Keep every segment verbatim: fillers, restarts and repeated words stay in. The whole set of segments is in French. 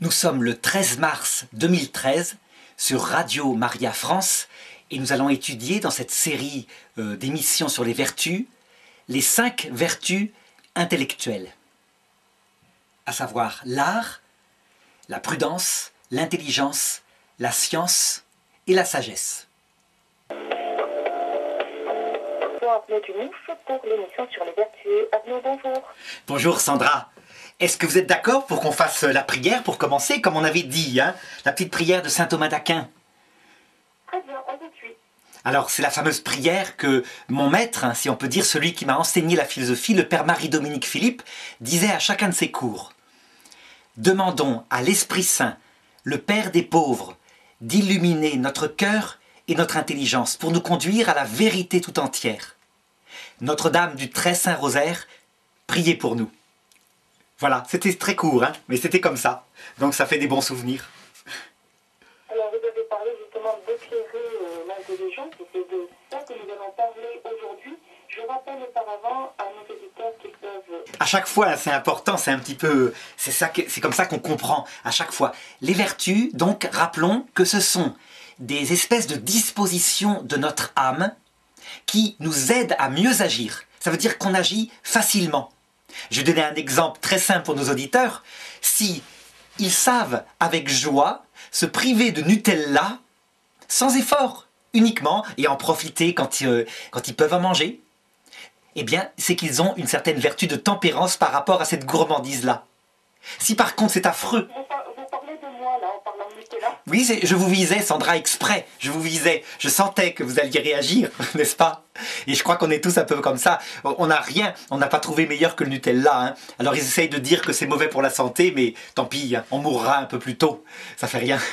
Nous sommes le treize mars deux mille treize sur Radio Maria France et nous allons étudier dans cette série euh, d'émissions sur les vertus, les cinq vertus intellectuelles, à savoir l'art, la prudence, l'intelligence, la science et la sagesse. Arnaud Dumouf pour l'émission sur les vertus. Arnaud, bonjour. Bonjour Sandra. Est-ce que vous êtes d'accord pour qu'on fasse la prière pour commencer, comme on avait dit, hein, la petite prière de saint Thomas d'Aquin? Très bien, on vous suit. Alors, c'est la fameuse prière que mon maître, hein, si on peut dire, celui qui m'a enseigné la philosophie, le père Marie-Dominique Philippe, disait à chacun de ses cours. Demandons à l'Esprit Saint, le Père des pauvres, d'illuminer notre cœur et notre intelligence pour nous conduire à la vérité tout entière. Notre-Dame du Très Saint Rosaire, priez pour nous. Voilà, c'était très court, hein, mais c'était comme ça. Donc ça fait des bons souvenirs. Alors vous avez parlé justement d'éclairer euh, l'intelligence, et c'est de ça que nous allons parler aujourd'hui. Je rappelle auparavant à nos auditeurs qu'ils peuvent... À chaque fois, c'est important, c'est un petit peu... C'est ça que, c'est comme ça qu'on comprend, à chaque fois. Les vertus, donc, rappelons que ce sont des espèces de dispositions de notre âme qui nous aident à mieux agir. Ça veut dire qu'on agit facilement. Je vais donner un exemple très simple pour nos auditeurs. Si ils savent avec joie se priver de Nutella sans effort, uniquement, et en profiter quand, euh, quand ils peuvent en manger, eh bien, c'est qu'ils ont une certaine vertu de tempérance par rapport à cette gourmandise-là. Si par contre c'est affreux... Vous, par- vous parlez de moi, là, en parlant de Nutella. Oui, c'est- je vous visais, Sandra, exprès. Je vous visais. Je sentais que vous alliez réagir, n'est-ce pas? Et je crois qu'on est tous un peu comme ça. On n'a rien, on n'a pas trouvé meilleur que le Nutella. Hein. Alors ils essayent de dire que c'est mauvais pour la santé, mais tant pis, hein, on mourra un peu plus tôt. Ça fait rien.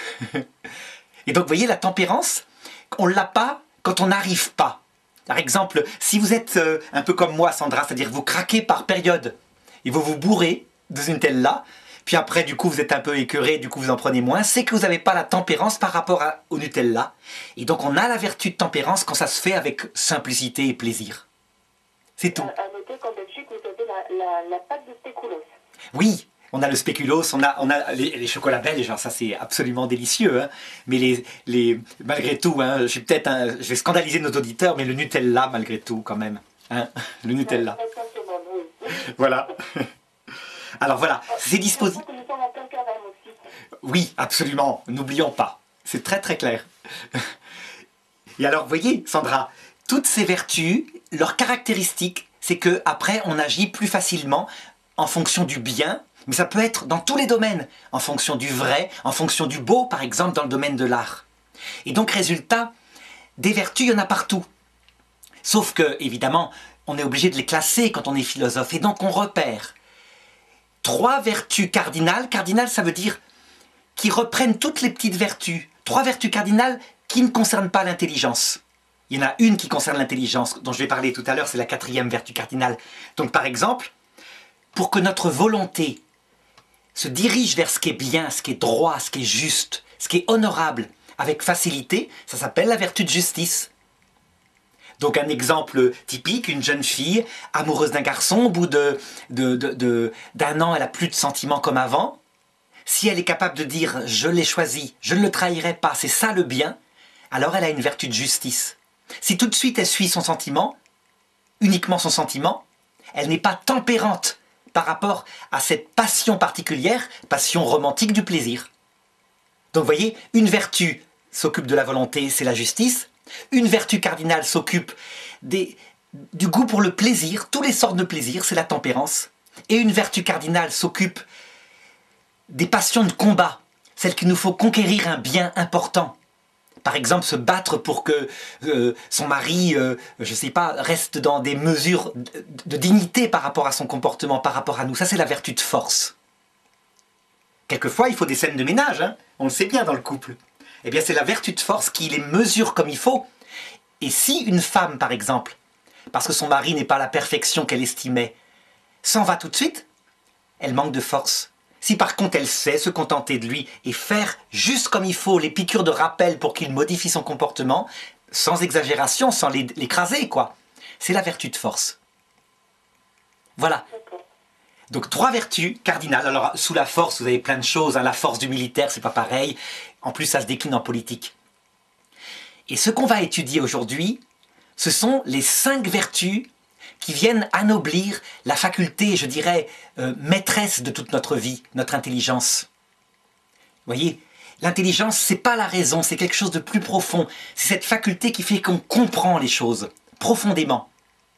Et donc, vous voyez, la tempérance, on ne l'a pas quand on n'arrive pas. Par exemple, si vous êtes euh, un peu comme moi, Sandra, c'est-à-dire vous craquez par période et vous vous bourrez de ce Nutella, puis après, du coup, vous êtes un peu écœuré, du coup, vous en prenez moins, c'est que vous n'avez pas la tempérance par rapport à- au Nutella. Et donc, on a la vertu de tempérance quand ça se fait avec simplicité et plaisir. C'est tout. À, à noter qu'en Belgique, vous avez la, la, la pâte de spéculoos. Oui, on a le spéculoos, on a, on a les, les chocolats belges, genre ça c'est absolument délicieux. Hein. Mais les, les, malgré tout, hein, je, suis peut-être un- je vais scandaliser nos auditeurs, mais le Nutella, malgré tout, quand même. Hein, le Nutella. Très simplement, oui. Voilà. Alors voilà, ces Je dispositions... crois que nous sommes en plein carême aussi. Oui, absolument, n'oublions pas. C'est très très clair. Et alors, vous voyez, Sandra, toutes ces vertus, leur caractéristique, c'est que après on agit plus facilement en fonction du bien, mais ça peut être dans tous les domaines, en fonction du vrai, en fonction du beau, par exemple dans le domaine de l'art. Et donc, résultat, des vertus, il y en a partout. Sauf que, évidemment, on est obligé de les classer quand on est philosophe, et donc on repère trois vertus cardinales. Cardinales, ça veut dire qui reprennent toutes les petites vertus. Trois vertus cardinales qui ne concernent pas l'intelligence. Il y en a une qui concerne l'intelligence, dont je vais parler tout à l'heure, c'est la quatrième vertu cardinale. Donc par exemple, pour que notre volonté se dirige vers ce qui est bien, ce qui est droit, ce qui est juste, ce qui est honorable, avec facilité, ça s'appelle la vertu de justice. Donc un exemple typique, une jeune fille amoureuse d'un garçon, au bout de, de, de, de- d'un an, elle a plus de sentiments comme avant. Si elle est capable de dire « je l'ai choisi, je ne le trahirai pas, c'est ça le bien », alors elle a une vertu de justice. Si tout de suite elle suit son sentiment, uniquement son sentiment, elle n'est pas tempérante par rapport à cette passion particulière, passion romantique du plaisir. Donc vous voyez, une vertu s'occupe de la volonté, c'est la justice. Une vertu cardinale s'occupe des, du goût pour le plaisir, toutes les sortes de plaisir, c'est la tempérance. Et une vertu cardinale s'occupe des passions de combat, celles qu'il nous faut conquérir un bien important. Par exemple, se battre pour que euh, son mari, euh, je ne sais pas, reste dans des mesures de, de dignité par rapport à son comportement, par rapport à nous. Ça, c'est la vertu de force. Quelquefois, il faut des scènes de ménage, hein. On le sait bien dans le couple. Eh bien, c'est la vertu de force qui les mesure comme il faut. Et si une femme, par exemple, parce que son mari n'est pas la perfection qu'elle estimait, s'en va tout de suite, elle manque de force. Si par contre elle sait se contenter de lui et faire juste comme il faut les piqûres de rappel pour qu'il modifie son comportement, sans exagération, sans l'écraser, quoi. C'est la vertu de force. Voilà. Donc trois vertus cardinales. Alors sous la force, vous avez plein de choses. Hein. La force du militaire, c'est pas pareil. En plus, ça se décline en politique. Et ce qu'on va étudier aujourd'hui, ce sont les cinq vertus qui viennent anoblir la faculté, je dirais, euh, maîtresse de toute notre vie, notre intelligence. Vous voyez, l'intelligence, c'est pas la raison, c'est quelque chose de plus profond. C'est cette faculté qui fait qu'on comprend les choses profondément.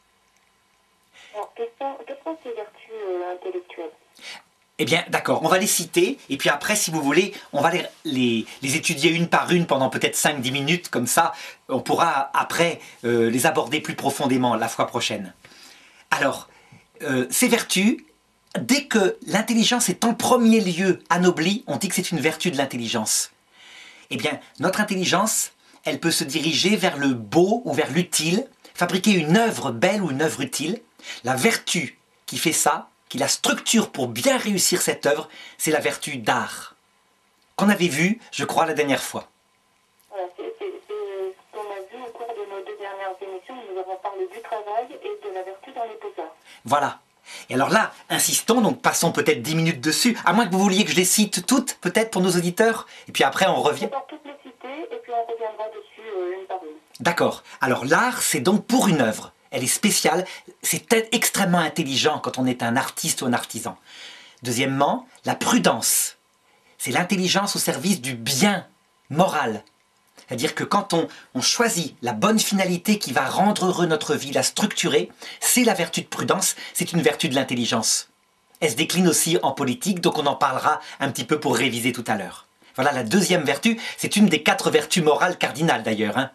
Alors, quelles sont, quelles sont ces vertus euh, intellectuelles? Eh bien, d'accord, on va les citer, et puis après, si vous voulez, on va les, les, les étudier une par une pendant peut-être cinq à dix minutes, comme ça, on pourra après euh, les aborder plus profondément la fois prochaine. Alors, euh, ces vertus, dès que l'intelligence est en premier lieu anoblie, on dit que c'est une vertu de l'intelligence. Eh bien, notre intelligence, elle peut se diriger vers le beau ou vers l'utile, fabriquer une œuvre belle ou une œuvre utile. La vertu qui fait ça, qui la structure pour bien réussir cette œuvre, c'est la vertu d'art, qu'on avait vu, je crois, la dernière fois. Voilà, c'est c'est- c'est ce qu'on a vu au cours de nos deux dernières émissions. Nous avons parlé du travail et de la vertu dans les beaux-arts. Voilà. Et alors là, insistons, donc passons peut-être dix minutes dessus, à moins que vous vouliez que je les cite toutes, peut-être pour nos auditeurs, et puis après on revient. On va toutes les citer et puis on reviendra dessus euh, une par une. D'accord. Alors l'art, c'est donc pour une œuvre. Elle est spéciale, c'est extrêmement intelligent quand on est un artiste ou un artisan. Deuxièmement, la prudence. C'est l'intelligence au service du bien moral. C'est-à-dire que quand on, on choisit la bonne finalité qui va rendre heureux notre vie, la structurer, c'est la vertu de prudence, c'est une vertu de l'intelligence. Elle se décline aussi en politique, donc on en parlera un petit peu pour réviser tout à l'heure. Voilà la deuxième vertu, c'est une des quatre vertus morales cardinales d'ailleurs. Hein.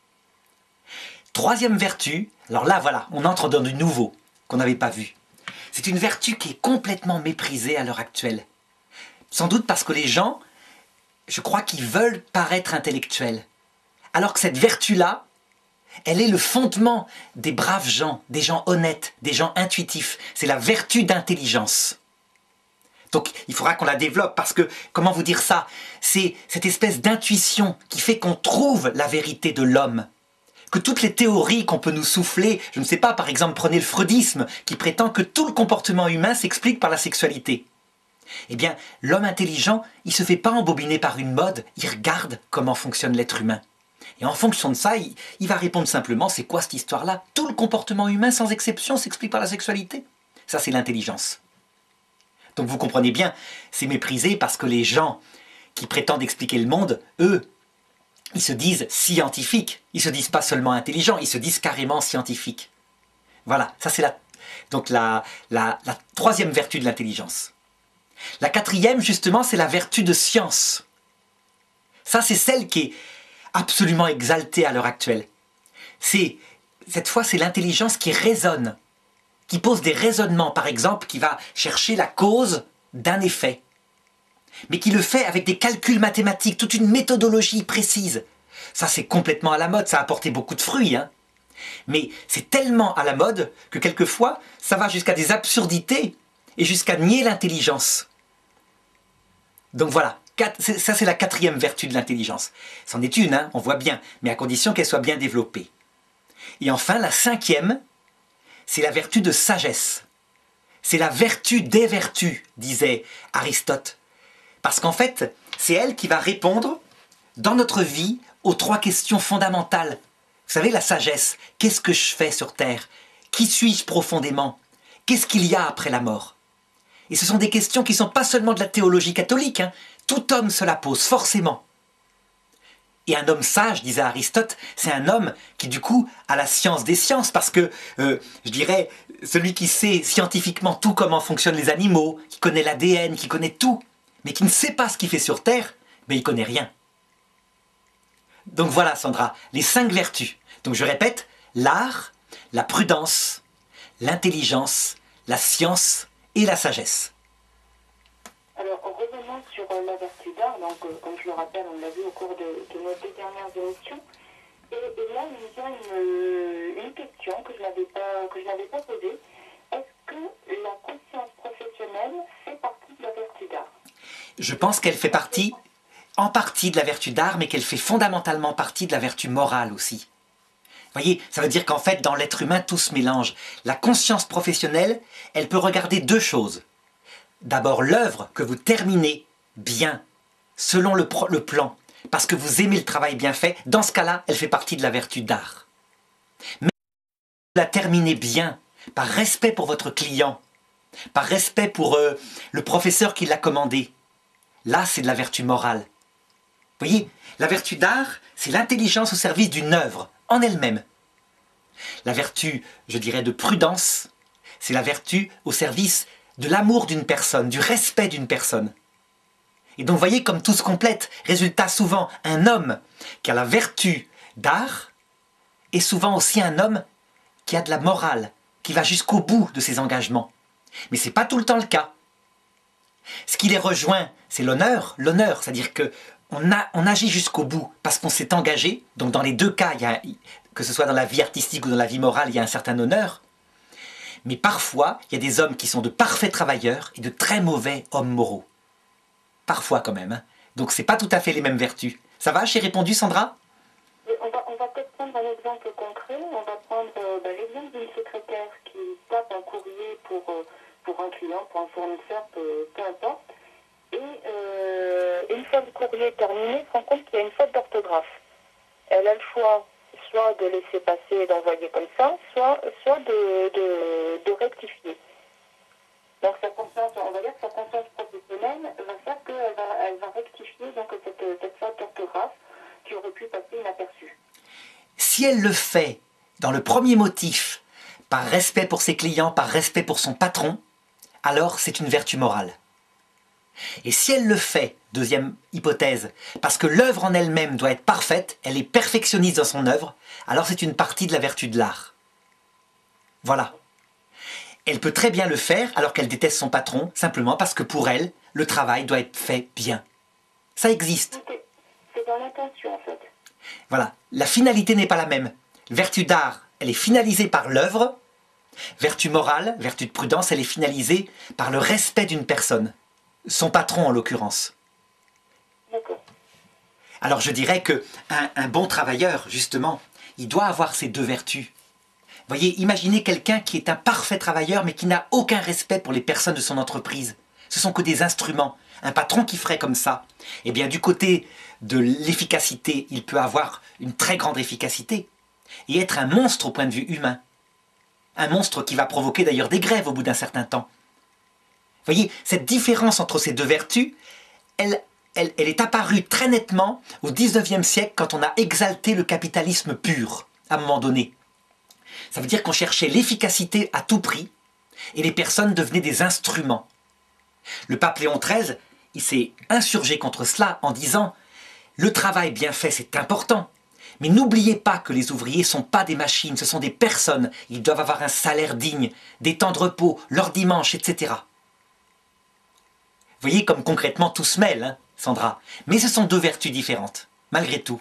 Troisième vertu, alors là voilà, on entre dans du nouveau, qu'on n'avait pas vu. C'est une vertu qui est complètement méprisée à l'heure actuelle. Sans doute parce que les gens, je crois qu'ils veulent paraître intellectuels. Alors que cette vertu-là, elle est le fondement des braves gens, des gens honnêtes, des gens intuitifs. C'est la vertu d'intelligence. Donc il faudra qu'on la développe parce que, comment vous dire ça? C'est cette espèce d'intuition qui fait qu'on trouve la vérité de l'homme. Que toutes les théories qu'on peut nous souffler, je ne sais pas, par exemple, prenez le freudisme qui prétend que tout le comportement humain s'explique par la sexualité. Eh bien, l'homme intelligent, il ne se fait pas embobiner par une mode, il regarde comment fonctionne l'être humain. Et en fonction de ça, il, il va répondre simplement, c'est quoi cette histoire-là? Tout le comportement humain, sans exception, s'explique par la sexualité. Ça, c'est l'intelligence. Donc vous comprenez bien, c'est méprisé parce que les gens qui prétendent expliquer le monde, eux, ils se disent scientifiques. Ils se disent pas seulement intelligents, ils se disent carrément scientifiques. Voilà, ça c'est la, donc la, la, la troisième vertu de l'intelligence. La quatrième, justement, c'est la vertu de science. Ça, c'est celle qui est absolument exaltée à l'heure actuelle. C'est, cette fois, c'est l'intelligence qui raisonne, qui pose des raisonnements, par exemple, qui va chercher la cause d'un effet, mais qui le fait avec des calculs mathématiques, toute une méthodologie précise. Ça, c'est complètement à la mode, ça a apporté beaucoup de fruits, hein. Mais c'est tellement à la mode que quelquefois, ça va jusqu'à des absurdités et jusqu'à nier l'intelligence. Donc voilà, ça c'est la quatrième vertu de l'intelligence. C'en est une, hein, on voit bien, mais à condition qu'elle soit bien développée. Et enfin, la cinquième, c'est la vertu de sagesse. C'est la vertu des vertus, disait Aristote. Parce qu'en fait, c'est elle qui va répondre dans notre vie aux trois questions fondamentales. Vous savez, la sagesse, qu'est-ce que je fais sur Terre? Qui suis-je profondément? Qu'est-ce qu'il y a après la mort? Et ce sont des questions qui ne sont pas seulement de la théologie catholique, hein. Tout homme se la pose, forcément. Et un homme sage, disait Aristote, c'est un homme qui du coup a la science des sciences, parce que, euh, je dirais, celui qui sait scientifiquement tout comment fonctionnent les animaux, qui connaît l'A D N, qui connaît tout, mais qui ne sait pas ce qu'il fait sur Terre, mais il ne connaît rien. Donc voilà, Sandra, les cinq vertus. Donc je répète, l'art, la prudence, l'intelligence, la science et la sagesse. Alors, revenons sur euh, la vertu d'art. Donc, euh, comme je le rappelle, on l'a vu au cours de, de nos deux dernières émissions. Et, et là, il y a une, euh, une question que je n'avais pas, que je n'avais pas posée. Est-ce que la conscience professionnelle fait partie de la vertu d'art? Je pense qu'elle fait partie, en partie de la vertu d'art, mais qu'elle fait fondamentalement partie de la vertu morale aussi. Voyez, ça veut dire qu'en fait, dans l'être humain, tout se mélange. La conscience professionnelle, elle peut regarder deux choses. D'abord, l'œuvre que vous terminez bien, selon le, le plan, parce que vous aimez le travail bien fait. Dans ce cas-là, elle fait partie de la vertu d'art. Mais vous la terminez bien, par respect pour votre client, par respect pour euh, le professeur qui l'a commandé. Là, c'est de la vertu morale. Vous voyez, la vertu d'art, c'est l'intelligence au service d'une œuvre, en elle-même. La vertu, je dirais, de prudence, c'est la vertu au service de l'amour d'une personne, du respect d'une personne. Et donc, vous voyez comme tout se complète. Résultat, souvent, un homme qui a la vertu d'art est souvent aussi un homme qui a de la morale, qui va jusqu'au bout de ses engagements. Mais ce n'est pas tout le temps le cas. Ce qui les rejoint, c'est l'honneur. L'honneur, c'est-à-dire que on, a, on agit jusqu'au bout parce qu'on s'est engagé. Donc dans les deux cas, il y a, que ce soit dans la vie artistique ou dans la vie morale, il y a un certain honneur. Mais parfois, il y a des hommes qui sont de parfaits travailleurs et de très mauvais hommes moraux. Parfois quand même. Hein. Donc c'est pas tout à fait les mêmes vertus. Ça va, j'ai répondu, Sandra? On va, on va peut-être prendre un exemple concret. On va prendre euh, ben, l'exemple d'une secrétaire qui tape un courrier pour, euh, pour un client, pour un fournisseur, peu, peu importe. Et euh, une fois le courrier terminé, elle se rend compte qu'il y a une faute d'orthographe. Elle a le choix soit de laisser passer et d'envoyer comme ça, soit, soit de, de, de rectifier. Donc sa conscience, on va dire que sa conscience professionnelle va faire qu'elle va, elle va rectifier donc, cette, cette faute d'orthographe qui aurait pu passer inaperçue. Si elle le fait dans le premier motif, par respect pour ses clients, par respect pour son patron, alors c'est une vertu morale. Et si elle le fait, deuxième hypothèse, parce que l'œuvre en elle-même doit être parfaite, elle est perfectionniste dans son œuvre, alors c'est une partie de la vertu de l'art. Voilà. Elle peut très bien le faire alors qu'elle déteste son patron, simplement parce que pour elle, le travail doit être fait bien. Ça existe. C'est dans l'intention en fait. Voilà. La finalité n'est pas la même. Vertu d'art, elle est finalisée par l'œuvre. Vertu morale, vertu de prudence, elle est finalisée par le respect d'une personne. Son patron en l'occurrence. D'accord. Alors je dirais que un, un bon travailleur, justement, il doit avoir ces deux vertus. Vous voyez, imaginez quelqu'un qui est un parfait travailleur mais qui n'a aucun respect pour les personnes de son entreprise. Ce sont que des instruments. Un patron qui ferait comme ça, eh bien du côté de l'efficacité, il peut avoir une très grande efficacité et être un monstre au point de vue humain. Un monstre qui va provoquer d'ailleurs des grèves au bout d'un certain temps. Vous voyez, cette différence entre ces deux vertus, elle, elle, elle est apparue très nettement au dix-neuvième siècle quand on a exalté le capitalisme pur, à un moment donné. Ça veut dire qu'on cherchait l'efficacité à tout prix et les personnes devenaient des instruments. Le pape Léon treize, il s'est insurgé contre cela en disant « Le travail bien fait, c'est important, mais n'oubliez pas que les ouvriers ne sont pas des machines, ce sont des personnes, ils doivent avoir un salaire digne, des temps de repos, leurs dimanches, et cetera » Vous voyez comme concrètement tout se mêle, hein, Sandra. Mais ce sont deux vertus différentes, malgré tout.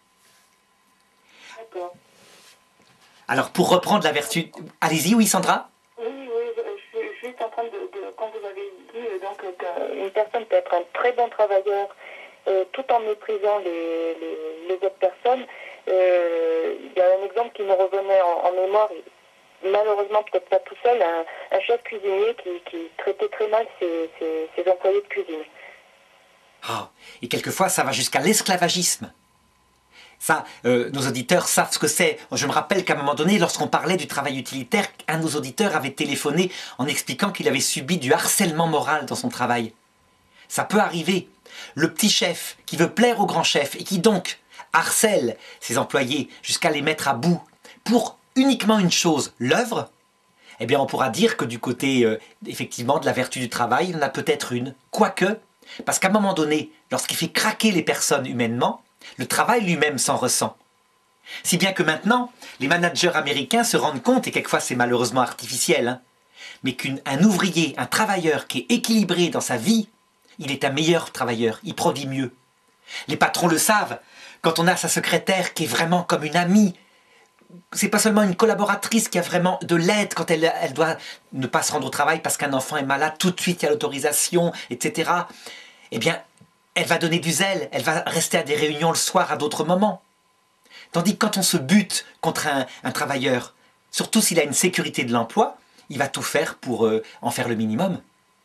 D'accord. Alors, pour reprendre la vertu... Allez-y, oui, Sandra? Oui, oui, je suis juste en train de... de quand vous avez dit euh, donc, qu'une personne peut être un très bon travailleur euh, tout en méprisant les, les, les autres personnes, euh, il y a un exemple qui me revenait en, en mémoire, malheureusement peut-être pas tout seul, un, un chef cuisinier qui, qui traitait très mal ses, ses, ses employés de cuisine. Oh, et quelquefois, ça va jusqu'à l'esclavagisme. Ça, euh, nos auditeurs savent ce que c'est. Je me rappelle qu'à un moment donné, lorsqu'on parlait du travail utilitaire, un de nos auditeurs avait téléphoné en expliquant qu'il avait subi du harcèlement moral dans son travail. Ça peut arriver. Le petit chef qui veut plaire au grand chef et qui donc harcèle ses employés jusqu'à les mettre à bout pour uniquement une chose, l'œuvre, eh bien on pourra dire que du côté, euh, effectivement, de la vertu du travail, il en a peut-être une. Quoique, parce qu'à un moment donné, lorsqu'il fait craquer les personnes humainement, le travail lui-même s'en ressent. Si bien que maintenant, les managers américains se rendent compte, et quelquefois c'est malheureusement artificiel, hein, mais qu'un ouvrier, un travailleur qui est équilibré dans sa vie, il est un meilleur travailleur, il produit mieux. Les patrons le savent, quand on a sa secrétaire qui est vraiment comme une amie, c'est pas seulement une collaboratrice qui a vraiment de l'aide quand elle, elle doit ne pas se rendre au travail parce qu'un enfant est malade, tout de suite il y a l'autorisation, et cetera. Eh bien, elle va donner du zèle, elle va rester à des réunions le soir à d'autres moments. Tandis que quand on se bute contre un, un travailleur, surtout s'il a une sécurité de l'emploi, il va tout faire pour euh, en faire le minimum.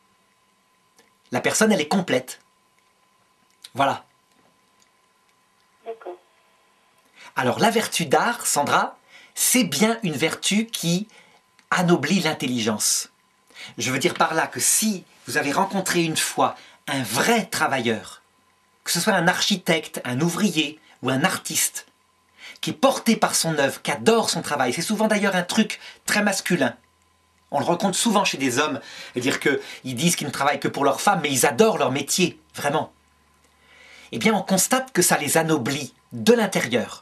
La personne, elle est complète. Voilà. D'accord. Alors la vertu d'art, Sandra, c'est bien une vertu qui anoblit l'intelligence. Je veux dire par là que si vous avez rencontré une fois un vrai travailleur, que ce soit un architecte, un ouvrier ou un artiste, qui est porté par son œuvre, qui adore son travail, c'est souvent d'ailleurs un truc très masculin. On le rencontre souvent chez des hommes, c'est-à-dire qu'ils disent qu'ils ne travaillent que pour leur femme, mais ils adorent leur métier, vraiment. Eh bien, on constate que ça les anoblit de l'intérieur.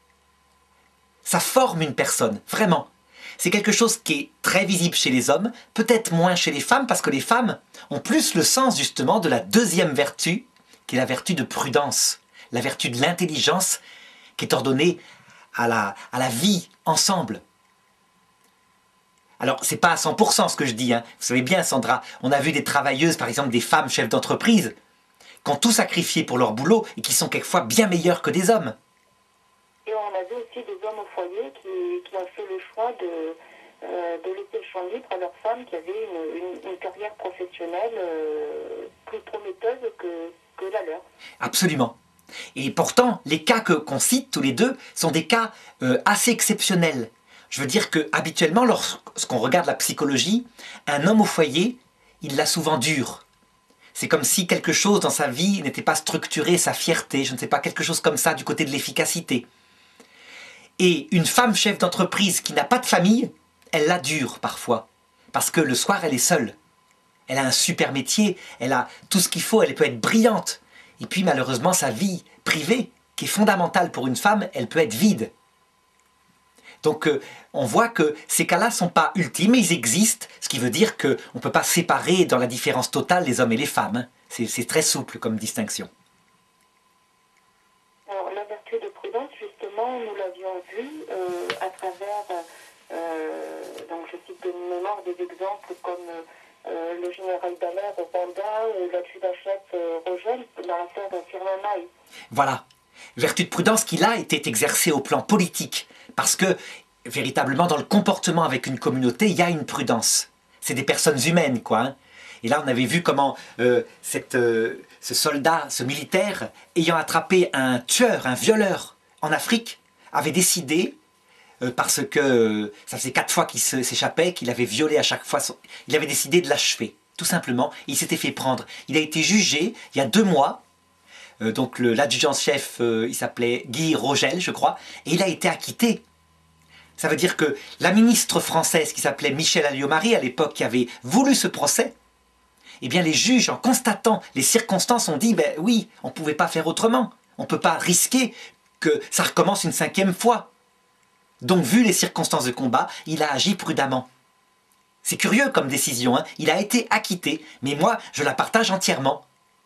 Ça forme une personne, vraiment. C'est quelque chose qui est très visible chez les hommes, peut-être moins chez les femmes, parce que les femmes ont plus le sens justement de la deuxième vertu, qui est la vertu de prudence, la vertu de l'intelligence, qui est ordonnée à la, à la vie ensemble. Alors, c'est pas à cent pour cent ce que je dis, hein. Vous savez bien, Sandra, on a vu des travailleuses, par exemple des femmes chefs d'entreprise, qui ont tout sacrifié pour leur boulot et qui sont quelquefois bien meilleures que des hommes. Et on a vu aussi des hommes au foyer qui, qui ont fait le choix de, euh, de laisser le champ libre à leurs femmes qui avaient une, une, une carrière professionnelle euh, plus prometteuse que, que la leur. Absolument. Et pourtant, les cas que, qu'on cite tous les deux sont des cas euh, assez exceptionnels. Je veux dire que habituellement, lorsqu'on regarde la psychologie, un homme au foyer, il l'a souvent dur. C'est comme si quelque chose dans sa vie n'était pas structuré, sa fierté, je ne sais pas, quelque chose comme ça du côté de l'efficacité. Et une femme chef d'entreprise qui n'a pas de famille, elle l'a dure parfois. Parce que le soir, elle est seule. Elle a un super métier, elle a tout ce qu'il faut, elle peut être brillante. Et puis malheureusement, sa vie privée, qui est fondamentale pour une femme, elle peut être vide. Donc euh, on voit que ces cas-là ne sont pas ultimes, mais ils existent, ce qui veut dire qu'on ne peut pas séparer dans la différence totale les hommes et les femmes. Hein. C'est, c'est très souple comme distinction. Alors la vertu de prudence, justement, nous l'avions vu euh, à travers, euh, donc je cite de mémoire des exemples comme euh, le général Dallaire au Rwanda ou l'adjudant-chef euh, Rogel dans l'affaire Firmin. Voilà. Vertu de prudence qui là était exercée au plan politique. Parce que, véritablement, dans le comportement avec une communauté, il y a une prudence. C'est des personnes humaines, quoi. Hein. Et là, on avait vu comment euh, cette, euh, ce soldat, ce militaire, ayant attrapé un tueur, un violeur en Afrique, avait décidé, euh, parce que euh, ça faisait quatre fois qu'il se, s'échappait, qu'il avait violé à chaque fois, son... il avait décidé de l'achever, tout simplement. Il s'était fait prendre. Il a été jugé il y a deux mois. Euh, donc le, l'adjudant-chef, euh, il s'appelait Guy Rogel, je crois, et il a été acquitté. Ça veut dire que la ministre française qui s'appelait Michèle Alliot-Marie, à l'époque, qui avait voulu ce procès, eh bien les juges, en constatant les circonstances, ont dit, ben oui, on ne pouvait pas faire autrement. On ne peut pas risquer que ça recommence une cinquième fois. Donc, vu les circonstances de combat, il a agi prudemment. C'est curieux comme décision, hein. Il a été acquitté, mais moi, je la partage entièrement.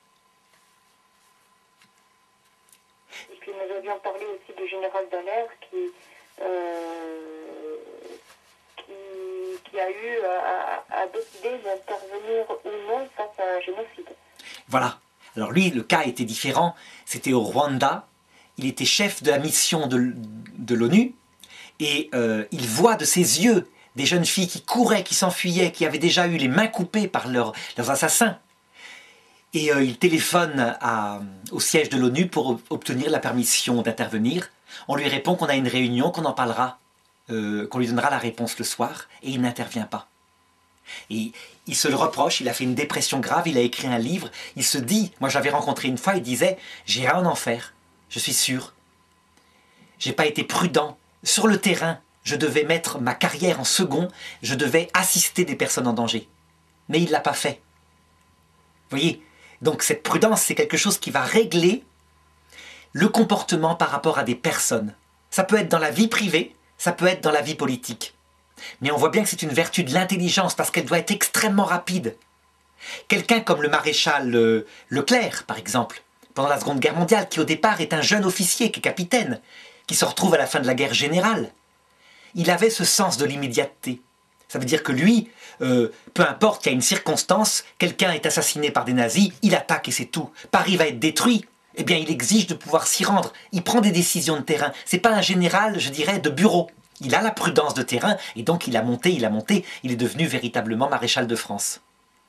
Et puis nous avions parlé aussi du général Dallaire qui, euh, qui, qui a eu à, à décider d'intervenir ou non face à un génocide. Voilà. Alors lui, le cas était différent. C'était au Rwanda. Il était chef de la mission de, de l'ONU. Et euh, il voit de ses yeux des jeunes filles qui couraient, qui s'enfuyaient, qui avaient déjà eu les mains coupées par leur, leurs assassins. Et euh, il téléphone à, au siège de l'ONU pour obtenir la permission d'intervenir. On lui répond qu'on a une réunion, qu'on en parlera, euh, qu'on lui donnera la réponse le soir, et il n'intervient pas. Et il se le reproche, il a fait une dépression grave, il a écrit un livre, il se dit, moi j'avais rencontré une fois, il disait, j'irai en enfer, je suis sûr. J'ai pas été prudent. Sur le terrain, je devais mettre ma carrière en second, je devais assister des personnes en danger. Mais il ne l'a pas fait. Vous voyez ? Donc cette prudence, c'est quelque chose qui va régler le comportement par rapport à des personnes. Ça peut être dans la vie privée, ça peut être dans la vie politique. Mais on voit bien que c'est une vertu de l'intelligence parce qu'elle doit être extrêmement rapide. Quelqu'un comme le maréchal euh, Leclerc, par exemple, pendant la Seconde Guerre mondiale, qui au départ est un jeune officier, qui est capitaine, qui se retrouve à la fin de la guerre générale, il avait ce sens de l'immédiateté. Ça veut dire que lui, euh, peu importe qu'il y a une circonstance, quelqu'un est assassiné par des nazis, il attaque et c'est tout. Paris va être détruit, eh bien il exige de pouvoir s'y rendre. Il prend des décisions de terrain. C'est pas un général, je dirais, de bureau. Il a la prudence de terrain et donc il a monté, il a monté. Il est devenu véritablement maréchal de France.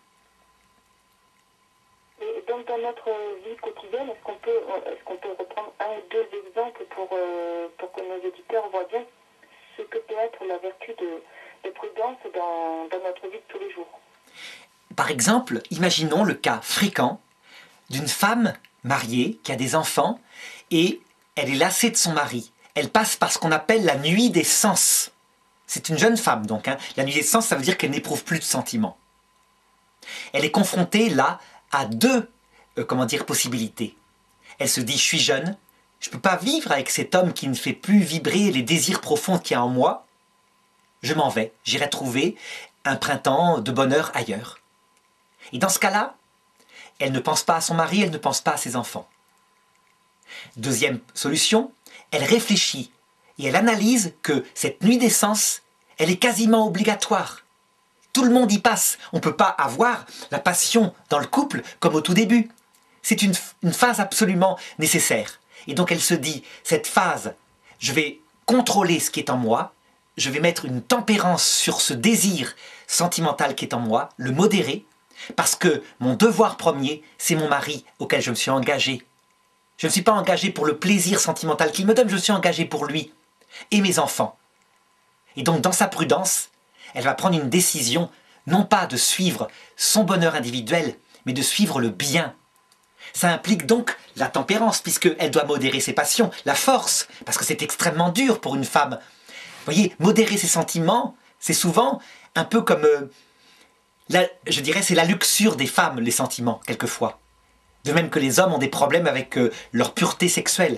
Et donc dans notre vie quotidienne, est-ce qu'on peut, est-ce qu'on peut reprendre un ou deux exemples pour, euh, pour que nos auditeurs voient bien ce que peut être la vertu de, de prudence dans, dans notre vie de tous les jours? Par exemple, imaginons le cas fréquent d'une femme mariée qui a des enfants et elle est lassée de son mari. Elle passe par ce qu'on appelle la nuit des sens. C'est une jeune femme donc. Hein. La nuit des sens, ça veut dire qu'elle n'éprouve plus de sentiments. Elle est confrontée là à deux euh, comment dire, possibilités. Elle se dit, je suis jeune, je ne peux pas vivre avec cet homme qui ne fait plus vibrer les désirs profonds qu'il y a en moi. Je m'en vais, j'irai trouver un printemps de bonheur ailleurs. Et dans ce cas-là, elle ne pense pas à son mari, elle ne pense pas à ses enfants. Deuxième solution, elle réfléchit et elle analyse que cette nuit des sens, elle est quasiment obligatoire. Tout le monde y passe. On ne peut pas avoir la passion dans le couple comme au tout début. C'est une, une phase absolument nécessaire. Et donc elle se dit, cette phase, je vais contrôler ce qui est en moi, je vais mettre une tempérance sur ce désir sentimental qui est en moi, le modérer, parce que mon devoir premier, c'est mon mari auquel je me suis engagé. Je ne suis pas engagé pour le plaisir sentimental qu'il me donne, je suis engagé pour lui et mes enfants. Et donc dans sa prudence, elle va prendre une décision, non pas de suivre son bonheur individuel, mais de suivre le bien. Ça implique donc la tempérance, puisqu'elle doit modérer ses passions, la force, parce que c'est extrêmement dur pour une femme. Vous voyez, modérer ses sentiments, c'est souvent un peu comme, euh, la, je dirais, c'est la luxure des femmes, les sentiments, quelquefois. De même que les hommes ont des problèmes avec euh, leur pureté sexuelle.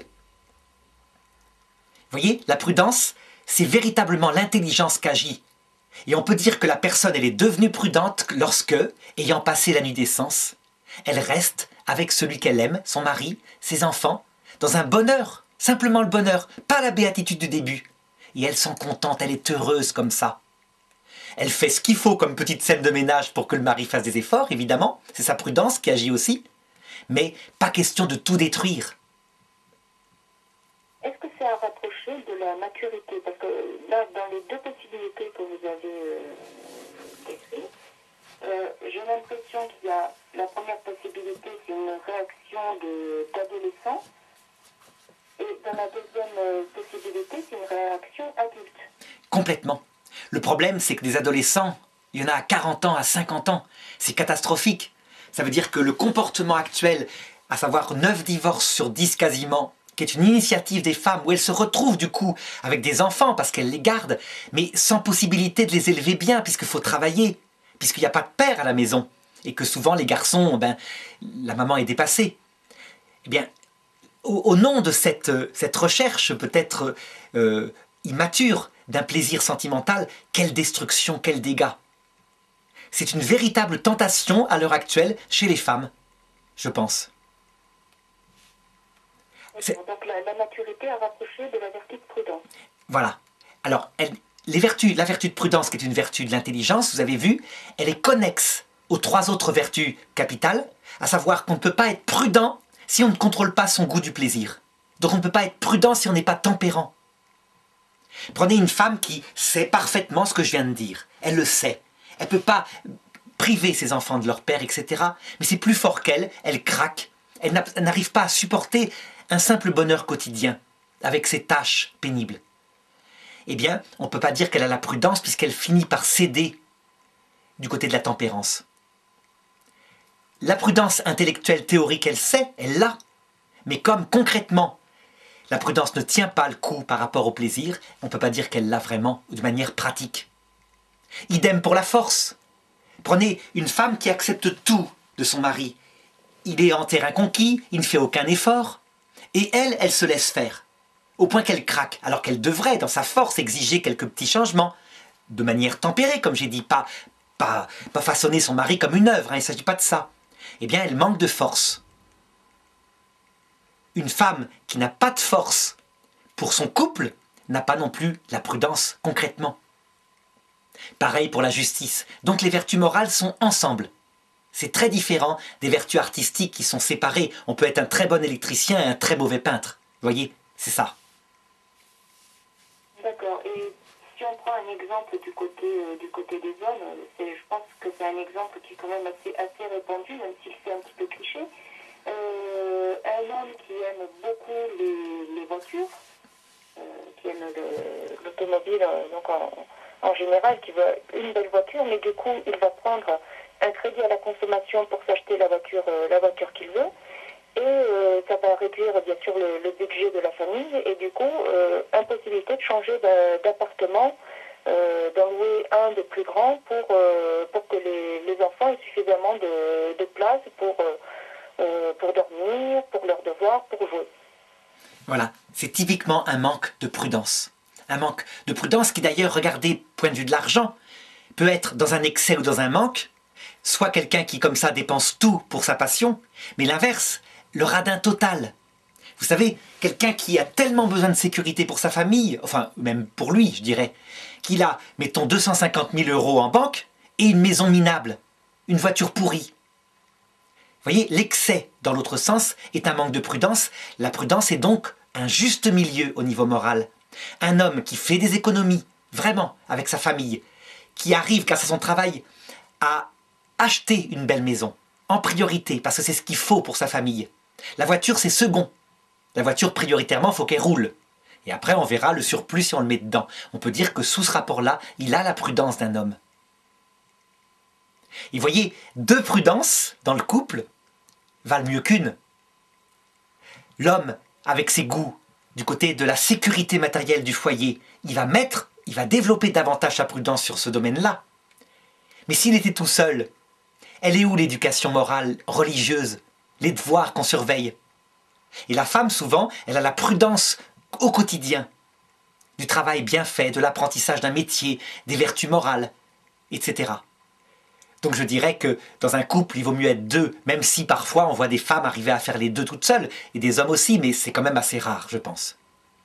Vous voyez, la prudence, c'est véritablement l'intelligence qu'agit. Et on peut dire que la personne, elle est devenue prudente lorsque, ayant passé la nuit des sens, elle reste avec celui qu'elle aime, son mari, ses enfants, dans un bonheur, simplement le bonheur, pas la béatitude du début. Et elle s'en contente, elle est heureuse comme ça. Elle fait ce qu'il faut comme petite scène de ménage pour que le mari fasse des efforts, évidemment, c'est sa prudence qui agit aussi, mais pas question de tout détruire. Est-ce que c'est à rapprocher de la maturité? Parce que là, dans les deux possibilités que vous avez euh, décrites, euh, j'ai l'impression qu'il y a la première possibilité, c'est une réaction de- d'adolescent, et dans la deuxième euh, possibilité, c'est une réaction adulte. Complètement. Le problème, c'est que des adolescents, il y en a à quarante ans, à cinquante ans. C'est catastrophique. Ça veut dire que le comportement actuel, à savoir neuf divorces sur dix quasiment, qui est une initiative des femmes où elles se retrouvent du coup avec des enfants parce qu'elles les gardent, mais sans possibilité de les élever bien puisqu'il faut travailler, puisqu'il n'y a pas de père à la maison et que souvent les garçons, ben, la maman est dépassée. Eh bien, au, au nom de cette, cette recherche peut-être euh, immature d'un plaisir sentimental, quelle destruction, quels dégâts. C'est une véritable tentation à l'heure actuelle chez les femmes, je pense. Donc la, la maturité à rapprocher de la vertu de prudence. Voilà. Alors, elle, les vertus, la vertu de prudence, qui est une vertu de l'intelligence, vous avez vu, elle est connexe aux trois autres vertus capitales, à savoir qu'on ne peut pas être prudent si on ne contrôle pas son goût du plaisir. Donc on ne peut pas être prudent si on n'est pas tempérant. Prenez une femme qui sait parfaitement ce que je viens de dire. Elle le sait. Elle ne peut pas priver ses enfants de leur père, et cetera. Mais c'est plus fort qu'elle, elle craque. Elle n'arrive pas à supporter un simple bonheur quotidien, avec ses tâches pénibles. Eh bien, on ne peut pas dire qu'elle a la prudence puisqu'elle finit par céder du côté de la tempérance. La prudence intellectuelle théorique, elle sait, elle l'a. Mais comme concrètement, la prudence ne tient pas le coup par rapport au plaisir, on ne peut pas dire qu'elle l'a vraiment de manière pratique. Idem pour la force. Prenez une femme qui accepte tout de son mari. Il est en terrain conquis, il ne fait aucun effort. Et elle, elle se laisse faire, au point qu'elle craque, alors qu'elle devrait, dans sa force, exiger quelques petits changements, de manière tempérée, comme j'ai dit, pas, pas, pas façonner son mari comme une œuvre, hein, il ne s'agit pas de ça. Eh bien, elle manque de force. Une femme qui n'a pas de force pour son couple n'a pas non plus la prudence concrètement. Pareil pour la justice. Donc les vertus morales sont ensemble. C'est très différent des vertus artistiques qui sont séparées. On peut être un très bon électricien et un très mauvais peintre. Vous voyez, c'est ça. D'accord. Et si on prend un exemple du côté, euh, du côté des hommes, c'est, je pense que c'est un exemple qui est quand même assez, assez répandu, même s'il fait un petit peu cliché. Euh, un homme qui aime beaucoup les, les voitures, euh, qui aime le- l'automobile euh, donc en, en général, qui veut une belle voiture, mais du coup, il va prendre un crédit à la consommation pour s'acheter la voiture, euh, la voiture qu'il veut. Et euh, ça va réduire bien sûr le, le budget de la famille et du coup, euh, impossibilité de changer d'a- d'appartement, euh, d'en louer un de plus grand pour, euh, pour que les, les enfants aient suffisamment de, de place pour, euh, euh, pour dormir, pour leurs devoirs, pour jouer. Voilà, c'est typiquement un manque de prudence. Un manque de prudence qui d'ailleurs, regardez, point de vue de l'argent, peut être dans un excès ou dans un manque, soit quelqu'un qui comme ça dépense tout pour sa passion, mais l'inverse, le radin total. Vous savez, quelqu'un qui a tellement besoin de sécurité pour sa famille, enfin même pour lui je dirais, qu'il a, mettons, deux cent cinquante mille euros en banque et une maison minable, une voiture pourrie. Vous voyez, l'excès, dans l'autre sens, est un manque de prudence. La prudence est donc un juste milieu au niveau moral. Un homme qui fait des économies, vraiment, avec sa famille, qui arrive, grâce à son travail, à acheter une belle maison, en priorité, parce que c'est ce qu'il faut pour sa famille. La voiture, c'est second. La voiture, prioritairement, il faut qu'elle roule. Et après, on verra le surplus si on le met dedans. On peut dire que sous ce rapport-là, il a la prudence d'un homme. Et vous voyez, deux prudences dans le couple valent mieux qu'une. L'homme, avec ses goûts, du côté de la sécurité matérielle du foyer, il va mettre, il va développer davantage sa prudence sur ce domaine-là. Mais s'il était tout seul, elle est où l'éducation morale, religieuse, les devoirs qu'on surveille? Et la femme, souvent, elle a la prudence au quotidien, du travail bien fait, de l'apprentissage d'un métier, des vertus morales, et cetera. Donc je dirais que dans un couple, il vaut mieux être deux, même si parfois on voit des femmes arriver à faire les deux toutes seules, et des hommes aussi, mais c'est quand même assez rare, je pense.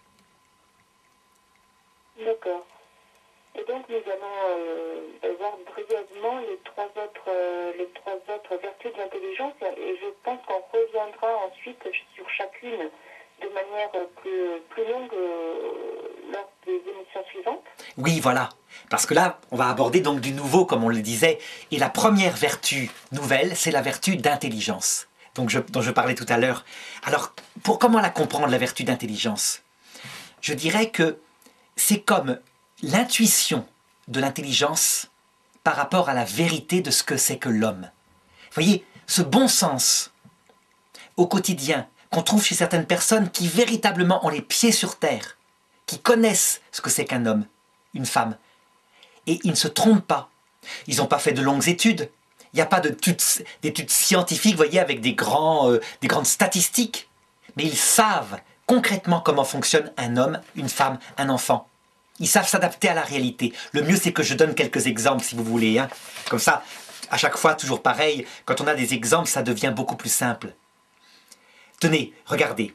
D'accord. Et donc nous allons euh, voir brièvement les trois autres, euh, les trois autres vertus de l'intelligence et je pense qu'on reviendra ensuite sur chacune de manière plus, plus longue euh, lors des émissions suivantes. Oui, voilà. Parce que là, on va aborder donc du nouveau, comme on le disait. Et la première vertu nouvelle, c'est la vertu d'intelligence, donc je, dont je parlais tout à l'heure. Alors, pour comment la comprendre, la vertu d'intelligence? Je dirais que c'est comme l'intuition de l'intelligence par rapport à la vérité de ce que c'est que l'homme. Vous voyez, ce bon sens au quotidien qu'on trouve chez certaines personnes qui véritablement ont les pieds sur terre, qui connaissent ce que c'est qu'un homme, une femme, et ils ne se trompent pas. Ils n'ont pas fait de longues études. Il n'y a pas d'études scientifiques, vous voyez, avec des, grands, euh, des grandes statistiques. Mais ils savent concrètement comment fonctionne un homme, une femme, un enfant. Ils savent s'adapter à la réalité. Le mieux, c'est que je donne quelques exemples, si vous voulez. Hein. Comme ça, à chaque fois, toujours pareil, quand on a des exemples, ça devient beaucoup plus simple. Tenez, regardez.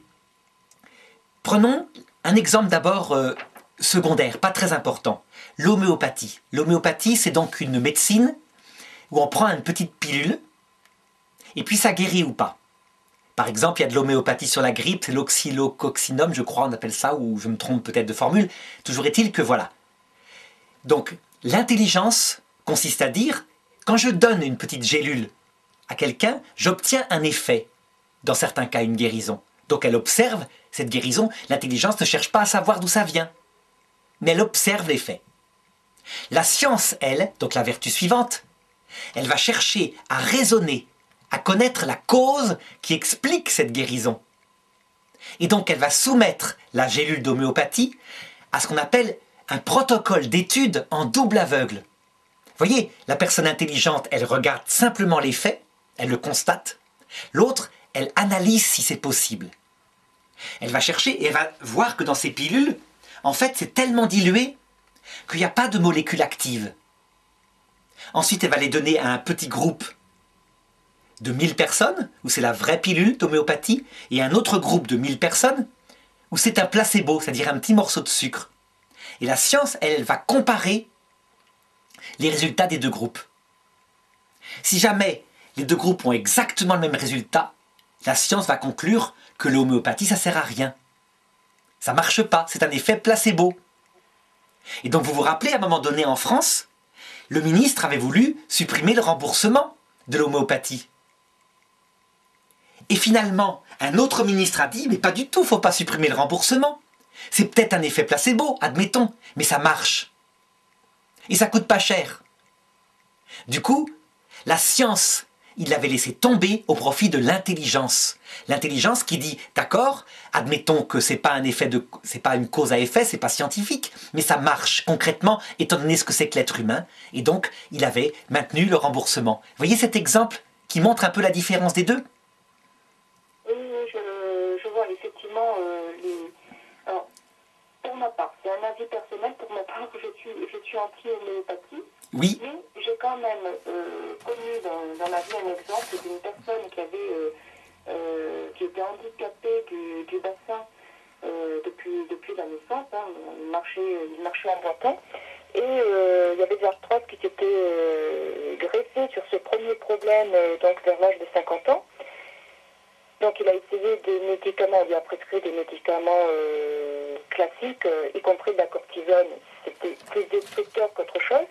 Prenons un exemple d'abord euh, secondaire, pas très important. L'homéopathie. L'homéopathie, c'est donc une médecine où on prend une petite pilule et puis ça guérit ou pas. Par exemple, il y a de l'homéopathie sur la grippe, c'est l'oxylococcinum, je crois, on appelle ça, ou je me trompe peut-être de formule. Toujours est-il que voilà. Donc, l'intelligence consiste à dire, quand je donne une petite gélule à quelqu'un, j'obtiens un effet. Dans certains cas, une guérison. Donc, elle observe cette guérison. L'intelligence ne cherche pas à savoir d'où ça vient, mais elle observe l'effet. La science, elle, donc la vertu suivante, elle va chercher à raisonner, à connaître la cause qui explique cette guérison. Et donc elle va soumettre la gélule d'homéopathie à ce qu'on appelle un protocole d'étude en double aveugle. Vous voyez, la personne intelligente, elle regarde simplement les faits, elle le constate. L'autre, elle analyse si c'est possible. Elle va chercher et elle va voir que dans ces pilules, en fait, c'est tellement dilué qu'il n'y a pas de molécules actives. Ensuite, elle va les donner à un petit groupe de mille personnes, où c'est la vraie pilule d'homéopathie, et un autre groupe de mille personnes, où c'est un placebo, c'est-à-dire un petit morceau de sucre. Et la science, elle, elle va comparer les résultats des deux groupes. Si jamais les deux groupes ont exactement le même résultat, la science va conclure que l'homéopathie, ça sert à rien. Ça marche pas, c'est un effet placebo. Et donc vous vous rappelez, à un moment donné en France, le ministre avait voulu supprimer le remboursement de l'homéopathie. Et finalement, un autre ministre a dit, mais pas du tout, il ne faut pas supprimer le remboursement. C'est peut-être un effet placebo, admettons, mais ça marche. Et ça coûte pas cher. Du coup, la science, il l'avait laissé tomber au profit de l'intelligence. L'intelligence qui dit, d'accord, admettons que c'est pas un effet de, c'est pas une cause à effet, c'est pas scientifique, mais ça marche concrètement, étant donné ce que c'est que l'être humain. Et donc, il avait maintenu le remboursement. Vous voyez cet exemple qui montre un peu la différence des deux? Oui, oui, je, je vois effectivement euh, les... Alors, pour ma part, c'est un avis personnel, pour ma part, je suis, je suis anti-homéopathie. Oui. Mais j'ai quand même euh, connu dans, dans ma vie un exemple d'une personne qui avait euh, euh, qui était handicapée du, du bassin euh, depuis, depuis la naissance. Hein. Il marchait, il marchait en boitant. Et euh, il y avait des arthroses qui s'étaient euh, greffées sur ce premier problème euh, donc vers l'âge de cinquante ans. Donc il a essayé des médicaments, on lui a prescrit des médicaments euh, classiques, euh, y compris de la cortisone. C'était plus destructeur qu'autre chose.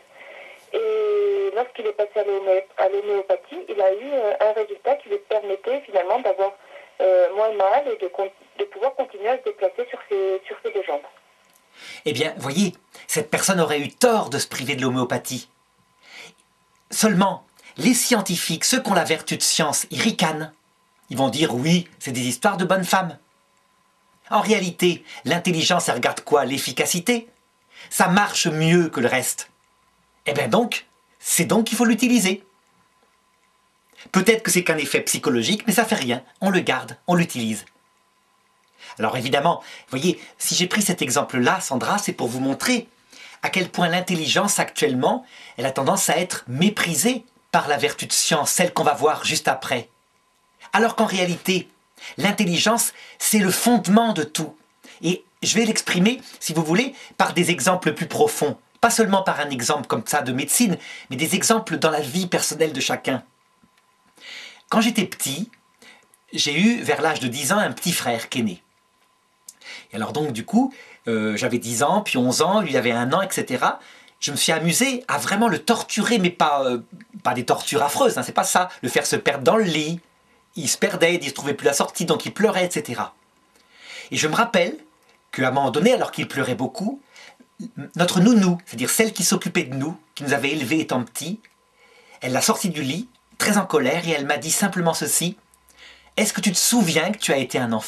Et lorsqu'il est passé à l'homéopathie, il a eu un résultat qui lui permettait finalement d'avoir euh, moins mal et de, de pouvoir continuer à se déplacer sur ses, sur ses deux jambes. Eh bien, voyez, cette personne aurait eu tort de se priver de l'homéopathie. Seulement, les scientifiques, ceux qui ont la vertu de science, ils ricanent. Ils vont dire, oui, c'est des histoires de bonnes femmes. En réalité, l'intelligence, elle regarde quoi? L'efficacité. Ça marche mieux que le reste. Eh bien donc, c'est donc qu'il faut l'utiliser. Peut-être que c'est qu'un effet psychologique, mais ça fait rien. On le garde, on l'utilise. Alors évidemment, vous voyez, si j'ai pris cet exemple-là, Sandra, c'est pour vous montrer à quel point l'intelligence actuellement, elle a tendance à être méprisée par la vertu de science, celle qu'on va voir juste après. Alors qu'en réalité, l'intelligence, c'est le fondement de tout. Et je vais l'exprimer, si vous voulez, par des exemples plus profonds. Pas seulement par un exemple comme ça de médecine, mais des exemples dans la vie personnelle de chacun. Quand j'étais petit, j'ai eu, vers l'âge de dix ans, un petit frère qui est né. Et alors donc, du coup, euh, j'avais dix ans, puis onze ans, lui avait un an, et cetera. Je me suis amusé à vraiment le torturer, mais pas, euh, pas des tortures affreuses, hein, c'est pas ça. Le faire se perdre dans le lit. Il se perdait, il ne trouvait plus la sortie, donc il pleurait, et cetera. Et je me rappelle qu'à un moment donné, alors qu'il pleurait beaucoup, notre nounou, c'est-à-dire celle qui s'occupait de nous, qui nous avait élevés étant petits, elle l'a sorti du lit, très en colère, et elle m'a dit simplement ceci: « Est-ce que tu te souviens que tu as été un enfant ?»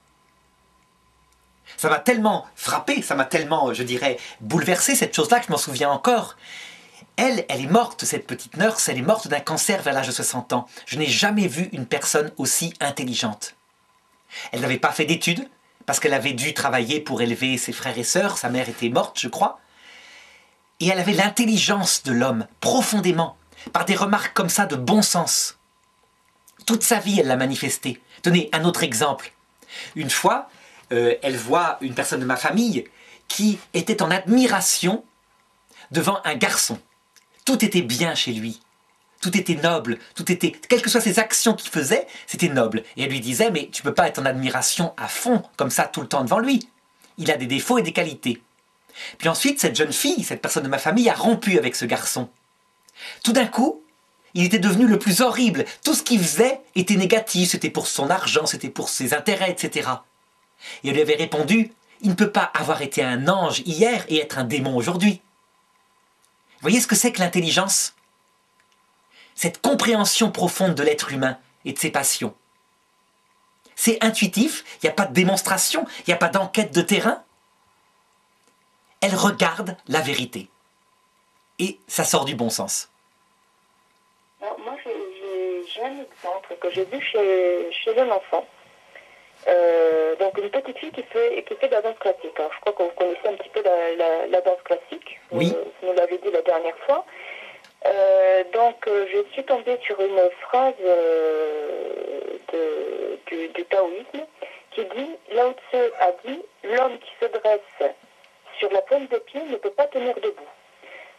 Ça m'a tellement frappé, ça m'a tellement, je dirais, bouleversé cette chose-là que je m'en souviens encore. Elle, elle est morte, cette petite nurse, elle est morte d'un cancer vers l'âge de soixante ans. Je n'ai jamais vu une personne aussi intelligente. Elle n'avait pas fait d'études, parce qu'elle avait dû travailler pour élever ses frères et sœurs, sa mère était morte, je crois. Et elle avait l'intelligence de l'homme, profondément, par des remarques comme ça de bon sens. Toute sa vie, elle l'a manifesté. Tenez, un autre exemple. Une fois, euh, elle voit une personne de ma famille qui était en admiration devant un garçon. Tout était bien chez lui. Tout était noble, tout était, quelles que soient ses actions qu'il faisait, c'était noble. Et elle lui disait, mais tu ne peux pas être en admiration à fond, comme ça, tout le temps devant lui. Il a des défauts et des qualités. Puis ensuite, cette jeune fille, cette personne de ma famille, a rompu avec ce garçon. Tout d'un coup, il était devenu le plus horrible. Tout ce qu'il faisait était négatif, c'était pour son argent, c'était pour ses intérêts, et cetera. Et elle lui avait répondu, il ne peut pas avoir été un ange hier et être un démon aujourd'hui. Vous voyez ce que c'est que l'intelligence ? Cette compréhension profonde de l'être humain et de ses passions. C'est intuitif, il n'y a pas de démonstration, il n'y a pas d'enquête de terrain. Elle regarde la vérité. Et ça sort du bon sens. Alors, moi, j'ai un exemple que j'ai vu chez, chez un enfant. Euh, donc, une petite fille qui fait, qui fait de la danse classique. Alors, je crois que vous connaissez un petit peu la, la, la danse classique. Oui. Vous, vous nous l'avez dit la dernière fois. Euh, donc, euh, je suis tombée sur une phrase euh, de, du, du taoïsme qui dit, Lao Tzu a dit, l'homme qui se dresse sur la pointe des pieds ne peut pas tenir debout.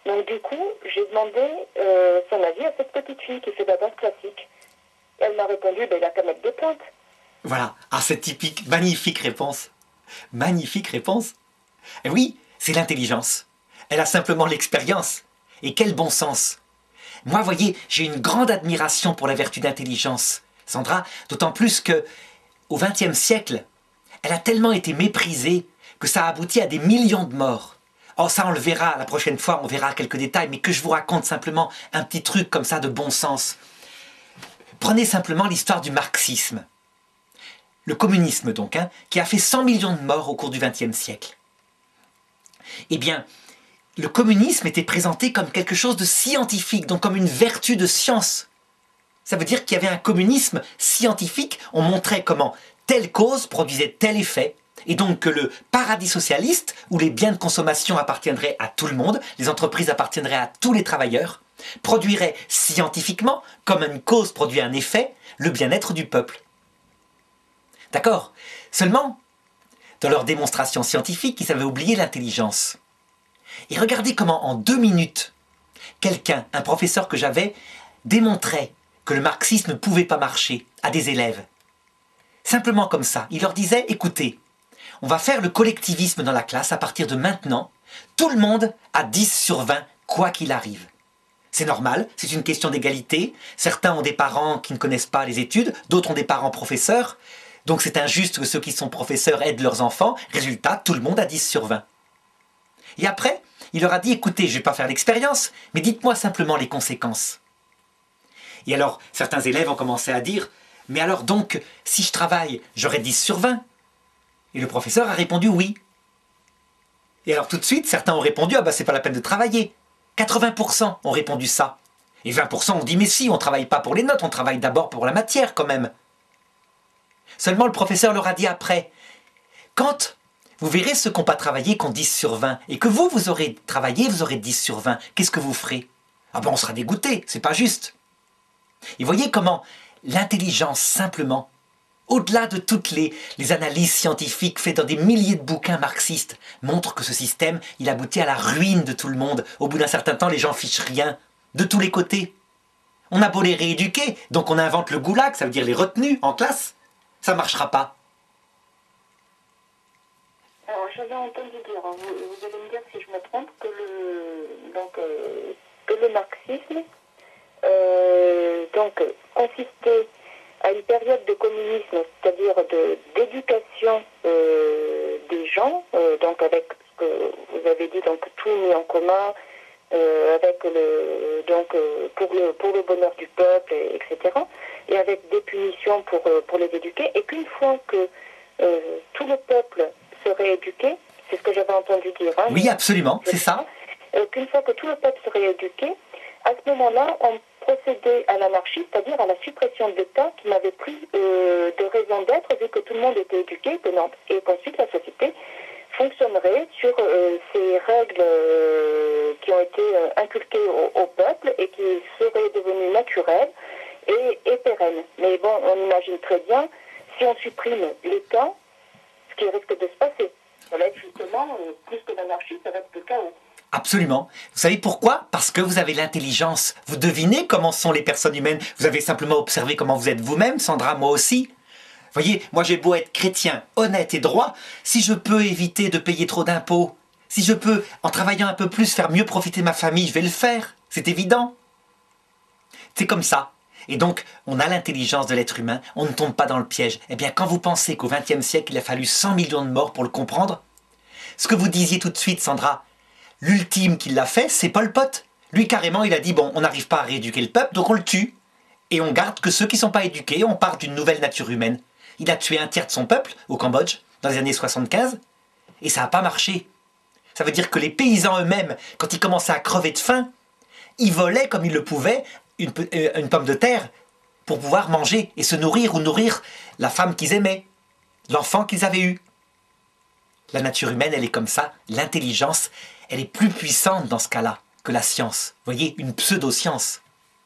Donc du coup, j'ai demandé euh, son avis à cette petite fille qui fait de la danse classique. Elle m'a répondu, ben, il a qu'à mettre des pointes. Voilà. Ah, c'est typique. Magnifique réponse. Magnifique réponse. Et oui, c'est l'intelligence. Elle a simplement l'expérience. Et quel bon sens. Moi, voyez, j'ai une grande admiration pour la vertu d'intelligence, Sandra, d'autant plus que, au vingtième siècle, elle a tellement été méprisée que ça a abouti à des millions de morts. Oh, ça, on le verra la prochaine fois, on verra quelques détails, mais que je vous raconte simplement un petit truc comme ça de bon sens. Prenez simplement l'histoire du marxisme. Le communisme, donc, hein, qui a fait cent millions de morts au cours du vingtième siècle. Eh bien, le communisme était présenté comme quelque chose de scientifique, donc comme une vertu de science. Ça veut dire qu'il y avait un communisme scientifique, on montrait comment telle cause produisait tel effet, et donc que le paradis socialiste, où les biens de consommation appartiendraient à tout le monde, les entreprises appartiendraient à tous les travailleurs, produirait scientifiquement, comme une cause produit un effet, le bien-être du peuple. D'accord? Seulement, dans leur démonstration scientifique, ils avaient oublié l'intelligence. Et regardez comment, en deux minutes, quelqu'un, un professeur que j'avais, démontrait que le marxisme ne pouvait pas marcher à des élèves. Simplement comme ça. Il leur disait, écoutez, on va faire le collectivisme dans la classe à partir de maintenant. Tout le monde a dix sur vingt, quoi qu'il arrive. C'est normal, c'est une question d'égalité. Certains ont des parents qui ne connaissent pas les études, d'autres ont des parents professeurs. Donc c'est injuste que ceux qui sont professeurs aident leurs enfants. Résultat, tout le monde a dix sur vingt. Et après, il leur a dit, écoutez, je ne vais pas faire l'expérience, mais dites-moi simplement les conséquences. Et alors, certains élèves ont commencé à dire, mais alors donc, si je travaille, j'aurai dix sur vingt. Et le professeur a répondu oui. Et alors tout de suite, certains ont répondu, ah ben c'est pas la peine de travailler. quatre-vingts pour cent ont répondu ça. Et vingt pour cent ont dit, mais si, on ne travaille pas pour les notes, on travaille d'abord pour la matière quand même. Seulement le professeur leur a dit après, quand vous verrez ceux qui n'ont pas travaillé, qui ont dix sur vingt, et que vous, vous aurez travaillé, vous aurez dix sur vingt, qu'est-ce que vous ferez? Ah ben on sera dégoûté, c'est pas juste. Et voyez comment l'intelligence, simplement, au-delà de toutes les, les analyses scientifiques faites dans des milliers de bouquins marxistes, montre que ce système, il aboutit à la ruine de tout le monde. Au bout d'un certain temps, les gens fichent rien, de tous les côtés. On a beau les rééduquer, donc on invente le goulag, ça veut dire les retenues en classe. Ça ne marchera pas. Alors, j'avais entendu dire, hein, vous, vous allez me dire si je me trompe, que le, donc, euh, que le marxisme euh, donc, consistait à une période de communisme, c'est-à-dire de, d'éducation euh, des gens, euh, donc avec ce que vous avez dit, donc tout mis en commun, euh, avec le, donc, euh, pour, le, pour le bonheur du peuple, et, etc., et avec des punitions pour, euh, pour les éduquer, et qu'une fois que euh, tout le peuple serait éduqué, c'est ce que j'avais entendu dire. Hein, oui, absolument, c'est ça. Euh, qu'une fois que tout le peuple serait éduqué, à ce moment-là, on procédait à l'anarchie, c'est-à-dire à la suppression de l'État qui n'avait plus euh, de raison d'être vu que tout le monde était éduqué, et qu'ensuite la société fonctionnerait sur euh, ces règles euh, qui ont été euh, inculquées au, au peuple et qui seraient devenues naturelles et, et pérennes. Mais bon, on imagine très bien, si on supprime l'État, ce qui risque de se passer. Ça va être justement, euh, plus que l'anarchie, ça va être le chaos. Absolument. Vous savez pourquoi? Parce que vous avez l'intelligence. Vous devinez comment sont les personnes humaines. Vous avez simplement observé comment vous êtes vous-même, Sandra, moi aussi. Voyez, moi j'ai beau être chrétien, honnête et droit, si je peux éviter de payer trop d'impôts, si je peux, en travaillant un peu plus, faire mieux profiter ma famille, je vais le faire. C'est évident. C'est comme ça. Et donc, on a l'intelligence de l'être humain, on ne tombe pas dans le piège. Eh bien, quand vous pensez qu'au vingtième siècle, il a fallu cent millions de morts pour le comprendre, ce que vous disiez tout de suite, Sandra, l'ultime qui l'a fait, c'est Pol Pot. Lui, carrément, il a dit, bon, on n'arrive pas à rééduquer le peuple, donc on le tue. Et on garde que ceux qui ne sont pas éduqués, on part d'une nouvelle nature humaine. Il a tué un tiers de son peuple, au Cambodge, dans les années soixante-quinze, et ça n'a pas marché. Ça veut dire que les paysans eux-mêmes, quand ils commençaient à crever de faim, ils volaient comme ils le pouvaient une, une pomme de terre pour pouvoir manger et se nourrir ou nourrir la femme qu'ils aimaient, l'enfant qu'ils avaient eu. La nature humaine, elle est comme ça. L'intelligence, elle est plus puissante dans ce cas-là que la science. Vous voyez, une pseudo-science.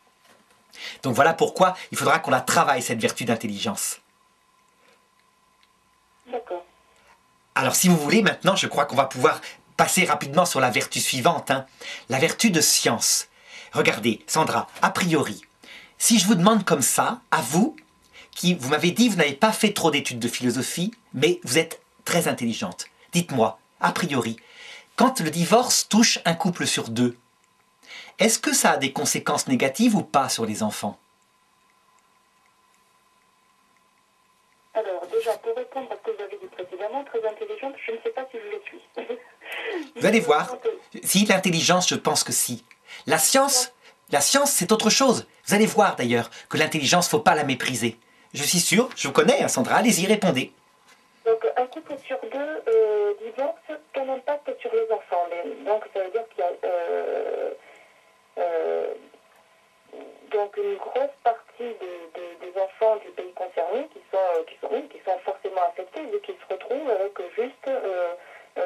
Donc voilà pourquoi il faudra qu'on la travaille, cette vertu d'intelligence. D'accord. Alors si vous voulez, maintenant, je crois qu'on va pouvoir passer rapidement sur la vertu suivante, hein, la vertu de science. Regardez, Sandra, a priori, si je vous demande comme ça, à vous, qui vous m'avez dit, vous n'avez pas fait trop d'études de philosophie, mais vous êtes très intelligente. Dites-moi, a priori, quand le divorce touche un couple sur deux, est-ce que ça a des conséquences négatives ou pas sur les enfants? Alors, déjà, pour répondre à ce que vous avez dit précédemment, très intelligente, je ne sais pas si je le suis. Vous allez voir. Si, l'intelligence, je pense que si. La science, la science, c'est autre chose. Vous allez voir d'ailleurs que l'intelligence, faut pas la mépriser. Je suis sûr, je vous connais, hein, Sandra, allez-y, répondez. Donc, un couple sur deux euh, divorce, quel impact sur les enfants? Mais, donc, ça veut dire qu'il y a euh, euh, donc une grosse partie de, de, des enfants du pays concerné qui sont, qui sont, oui, qui sont forcément affectés et qui se retrouvent avec juste euh,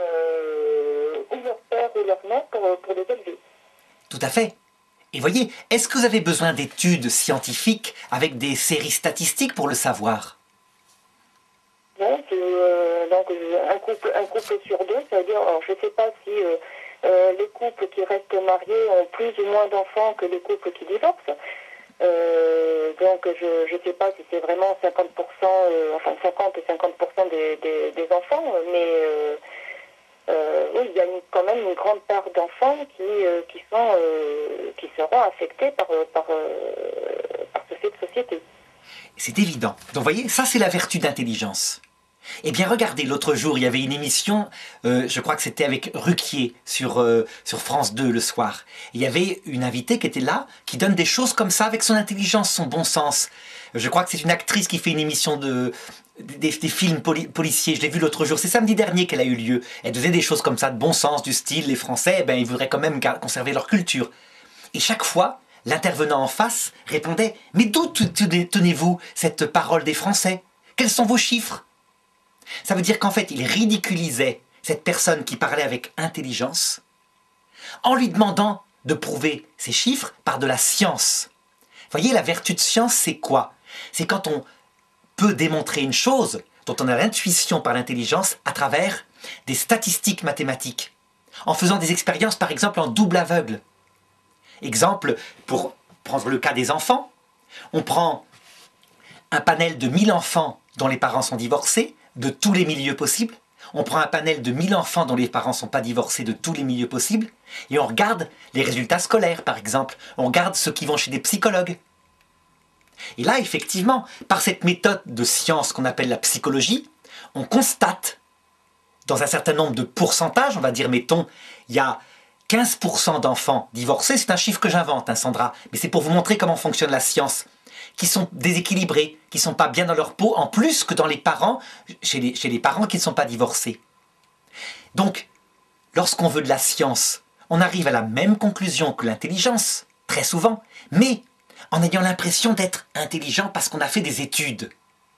euh, ou leur père ou leur mère pour, pour les élever. Tout à fait. Et voyez, est-ce que vous avez besoin d'études scientifiques avec des séries statistiques pour le savoir? Non, c'est euh, donc un couple, un couple sur deux, ça veut dire, alors je ne sais pas si euh, euh, les couples qui restent mariés ont plus ou moins d'enfants que les couples qui divorcent. Euh, donc je ne sais pas si c'est vraiment cinquante pour cent, euh, enfin cinquante et cinquante pour cent des, des, des enfants, mais euh, euh, oui, il y a une, quand même une grande part d'enfants qui, euh, qui, sont, euh, qui seront affectés par, par, euh, par ce fait de société. C'est évident. Donc, vous voyez, ça, c'est la vertu d'intelligence. Eh bien, regardez, l'autre jour, il y avait une émission, euh, je crois que c'était avec Ruquier, sur, euh, sur France deux, le soir. Il y avait une invitée qui était là, qui donne des choses comme ça, avec son intelligence, son bon sens. Je crois que c'est une actrice qui fait une émission de... Des, des films poli policiers, je l'ai vu l'autre jour, c'est samedi dernier qu'elle a eu lieu. Elle faisait des choses comme ça, de bon sens, du style, les Français, ben, ils voudraient quand même conserver leur culture. Et chaque fois, l'intervenant en face répondait « Mais d'où tenez-vous cette parole des Français? Quels sont vos chiffres ?» Ça veut dire qu'en fait, il ridiculisait cette personne qui parlait avec intelligence en lui demandant de prouver ses chiffres par de la science. Vous voyez, la vertu de science, c'est quoi? C'est quand on peut démontrer une chose dont on a l'intuition par l'intelligence à travers des statistiques mathématiques, en faisant des expériences, par exemple, en double aveugle. Exemple, pour prendre le cas des enfants, on prend un panel de mille enfants dont les parents sont divorcés, de tous les milieux possibles. On prend un panel de mille enfants dont les parents ne sont pas divorcés, de tous les milieux possibles. Et on regarde les résultats scolaires, par exemple. On regarde ceux qui vont chez des psychologues. Et là, effectivement, par cette méthode de science qu'on appelle la psychologie, on constate, dans un certain nombre de pourcentages, on va dire, mettons, il y a quinze pour cent d'enfants divorcés, c'est un chiffre que j'invente, hein, Sandra, mais c'est pour vous montrer comment fonctionne la science, qui sont déséquilibrés, qui ne sont pas bien dans leur peau, en plus que dans les parents, chez les, chez les parents qui ne sont pas divorcés. Donc, lorsqu'on veut de la science, on arrive à la même conclusion que l'intelligence, très souvent, mais en ayant l'impression d'être intelligent parce qu'on a fait des études.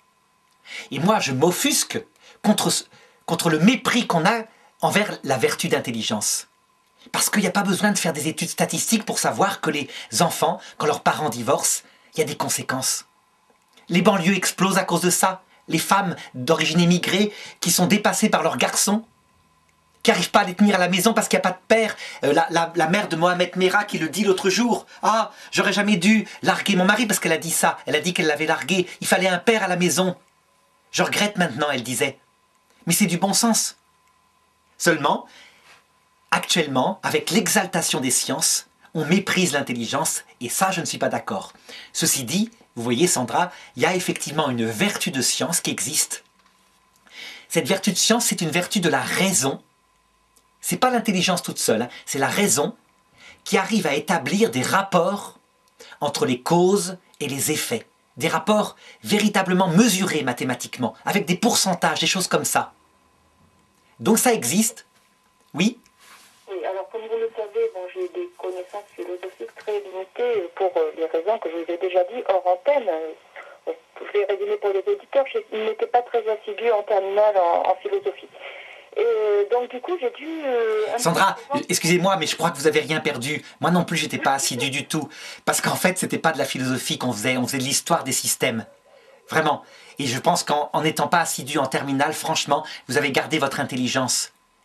Et moi, je m'offusque contre, contre le mépris qu'on a envers la vertu d'intelligence. Parce qu'il n'y a pas besoin de faire des études statistiques pour savoir que les enfants, quand leurs parents divorcent, il y a des conséquences. Les banlieues explosent à cause de ça. Les femmes d'origine émigrée qui sont dépassées par leurs garçons, qui n'arrivent pas à les tenir à la maison parce qu'il n'y a pas de père. Euh, la, la, la mère de Mohamed Merah qui le dit l'autre jour. « Ah, j'aurais jamais dû larguer mon mari parce qu'elle a dit ça. Elle a dit qu'elle l'avait largué. Il fallait un père à la maison. Je regrette maintenant, elle disait. Mais c'est du bon sens. » Seulement, actuellement, avec l'exaltation des sciences, on méprise l'intelligence et ça, je ne suis pas d'accord. Ceci dit, vous voyez Sandra, il y a effectivement une vertu de science qui existe. Cette vertu de science, c'est une vertu de la raison. C'est pas l'intelligence toute seule, hein, c'est la raison qui arrive à établir des rapports entre les causes et les effets. Des rapports véritablement mesurés mathématiquement, avec des pourcentages, des choses comme ça. Donc ça existe, oui. Oui, alors comme vous le savez, bon, j'ai des connaissances philosophiques très limitées pour euh, les raisons que je vous ai déjà dit hors antenne. Euh, je vais résumer pour les auditeurs, je n'étais pas très assidue en terminale en, en philosophie. Et euh, donc du coup, j'ai dû... Euh, Sandra, excusez-moi, mais je crois que vous avez rien perdu. Moi non plus, j'étais pas assidue du tout. Parce qu'en fait, c'était pas de la philosophie qu'on faisait, on faisait de l'histoire des systèmes. Vraiment. Et je pense qu'en n'étant pas assidu en terminale, franchement, vous avez gardé votre intelligence.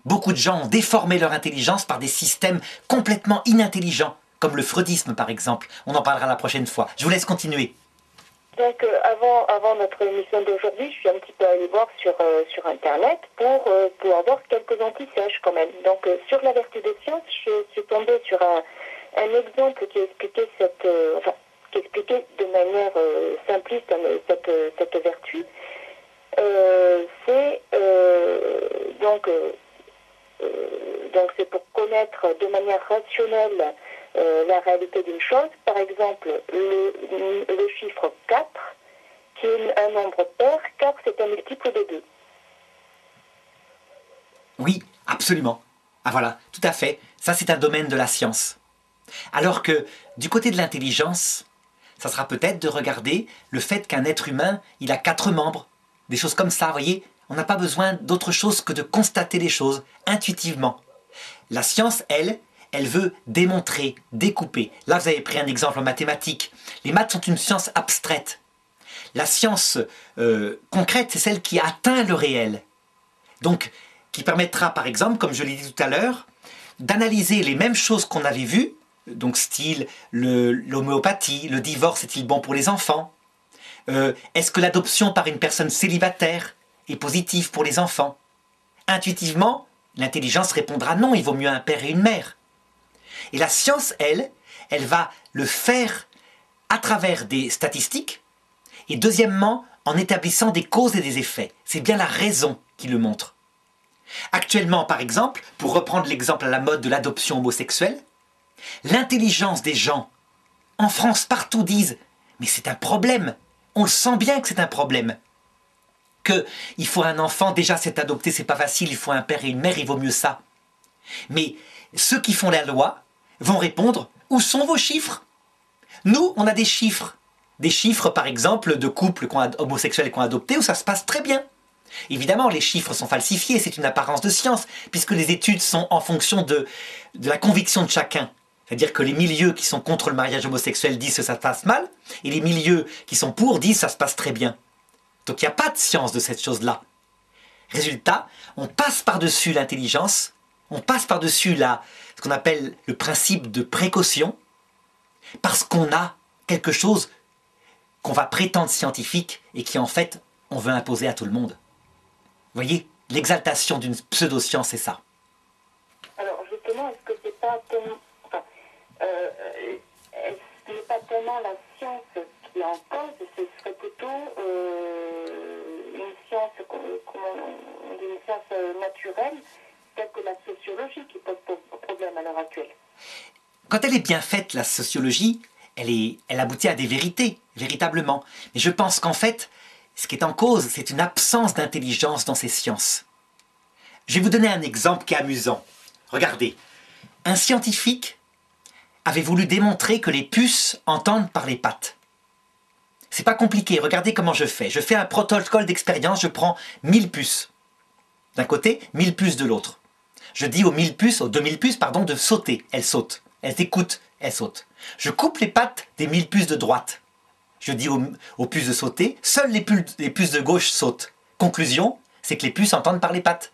Beaucoup de gens ont déformé leur intelligence par des systèmes complètement inintelligents, comme le freudisme par exemple. On en parlera la prochaine fois. Je vous laisse continuer. Donc euh, avant, avant notre émission d'aujourd'hui, je suis un petit peu allée voir sur, euh, sur Internet pour, euh, pour avoir quelques anti-sèches quand même. Donc euh, sur la vertu des sciences, je suis tombée sur un, un exemple qui expliquait cette, euh, enfin, qui expliquait de manière euh, simpliste euh, cette, euh, cette vertu. Euh, c'est euh, donc euh, euh, donc c'est pour connaître de manière rationnelle euh, la réalité d'une chose. Par exemple, le, le chiffre quatre, qui est un nombre pair. Quatre, c'est un multiple de deux. Oui, absolument. Ah voilà, tout à fait. Ça, c'est un domaine de la science. Alors que, du côté de l'intelligence, ça sera peut-être de regarder le fait qu'un être humain, il a quatre membres. Des choses comme ça, vous voyez. On n'a pas besoin d'autre chose que de constater les choses intuitivement. La science, elle, elle veut démontrer, découper. Là, vous avez pris un exemple en mathématiques. Les maths sont une science abstraite. La science euh, concrète, c'est celle qui atteint le réel. Donc, qui permettra, par exemple, comme je l'ai dit tout à l'heure, d'analyser les mêmes choses qu'on avait vues, donc style le- l'homéopathie, le divorce est-il bon pour les enfants? Euh, Est-ce que l'adoption par une personne célibataire est positive pour les enfants? Intuitivement, l'intelligence répondra non, il vaut mieux un père et une mère. Et la science, elle, elle va le faire à travers des statistiques et deuxièmement, en établissant des causes et des effets. C'est bien la raison qui le montre. Actuellement, par exemple, pour reprendre l'exemple à la mode de l'adoption homosexuelle, l'intelligence des gens, en France, partout, disent « mais c'est un problème, on le sent bien que c'est un problème ». Que il faut un enfant, déjà c'est adopté, c'est pas facile, il faut un père et une mère, il vaut mieux ça. Mais ceux qui font la loi vont répondre « où sont vos chiffres ?» Nous, on a des chiffres. Des chiffres, par exemple, de couples qu'on a, homosexuels qu'on a adoptés où ça se passe très bien. Évidemment, les chiffres sont falsifiés, c'est une apparence de science, puisque les études sont en fonction de, de la conviction de chacun. C'est-à-dire que les milieux qui sont contre le mariage homosexuel disent que ça se passe mal, et les milieux qui sont pour disent que ça se passe très bien. Donc il n'y a pas de science de cette chose-là. Résultat, on passe par-dessus l'intelligence, on passe par-dessus la, ce qu'on appelle le principe de précaution, parce qu'on a quelque chose qu'on va prétendre scientifique et qui en fait, on veut imposer à tout le monde. Vous voyez, l'exaltation d'une pseudo-science, c'est ça. Alors justement, est-ce que c'est pas tellement, enfin, euh, est-ce que c'est pas tellement la science qui est en cause, ce serait plutôt euh, une science, comment on dit, une science naturelle, telle que la sociologie qui pose problème à l'heure actuelle. Quand elle est bien faite, la sociologie, elle, est, elle aboutit à des vérités, véritablement. Mais je pense qu'en fait, ce qui est en cause, c'est une absence d'intelligence dans ces sciences. Je vais vous donner un exemple qui est amusant. Regardez, un scientifique avait voulu démontrer que les puces entendent par les pattes. C'est pas compliqué, regardez comment je fais. Je fais un protocole d'expérience, je prends mille puces d'un côté, mille puces de l'autre. Je dis aux mille puces, aux deux mille puces, pardon, de sauter. Elles sautent. Elles écoutent, elles sautent. Je coupe les pattes des mille puces de droite. Je dis aux, aux puces de sauter, seules les, pu- les puces de gauche sautent. Conclusion, c'est que les puces entendent par les pattes.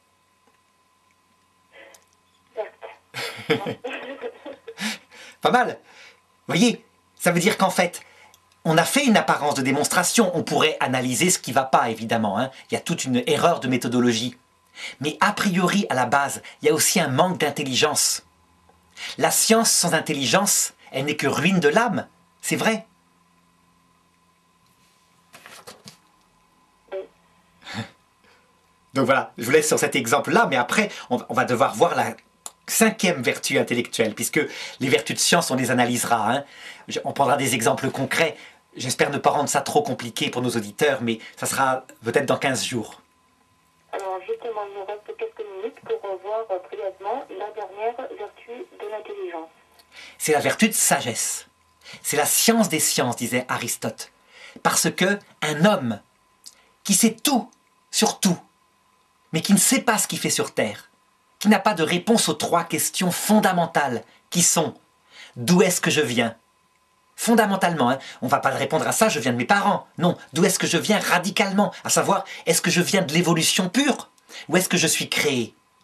Pas mal. Vous voyez, ça veut dire qu'en fait, on a fait une apparence de démonstration. On pourrait analyser ce qui ne va pas, évidemment. Hein. Il y a toute une erreur de méthodologie. Mais a priori, à la base, il y a aussi un manque d'intelligence. La science sans intelligence, elle n'est que ruine de l'âme. C'est vrai. Donc voilà, je vous laisse sur cet exemple-là, mais après, on, on va devoir voir la cinquième vertu intellectuelle, puisque les vertus de science, on les analysera. Hein. On prendra des exemples concrets. J'espère ne pas rendre ça trop compliqué pour nos auditeurs, mais ça sera peut-être dans quinze jours. Alors justement, il nous reste quelques minutes pour revoir brièvement la dernière vertu de l'intelligence. C'est la vertu de sagesse. C'est la science des sciences, disait Aristote. Parce que un homme qui sait tout sur tout, mais qui ne sait pas ce qu'il fait sur Terre, qui n'a pas de réponse aux trois questions fondamentales qui sont « D'où est-ce que je viens ?» Fondamentalement, hein, on ne va pas répondre à ça « Je viens de mes parents ». Non, d'où est-ce que je viens radicalement, à savoir « Est-ce que je viens de l'évolution pure ou est-ce que je suis créé ?»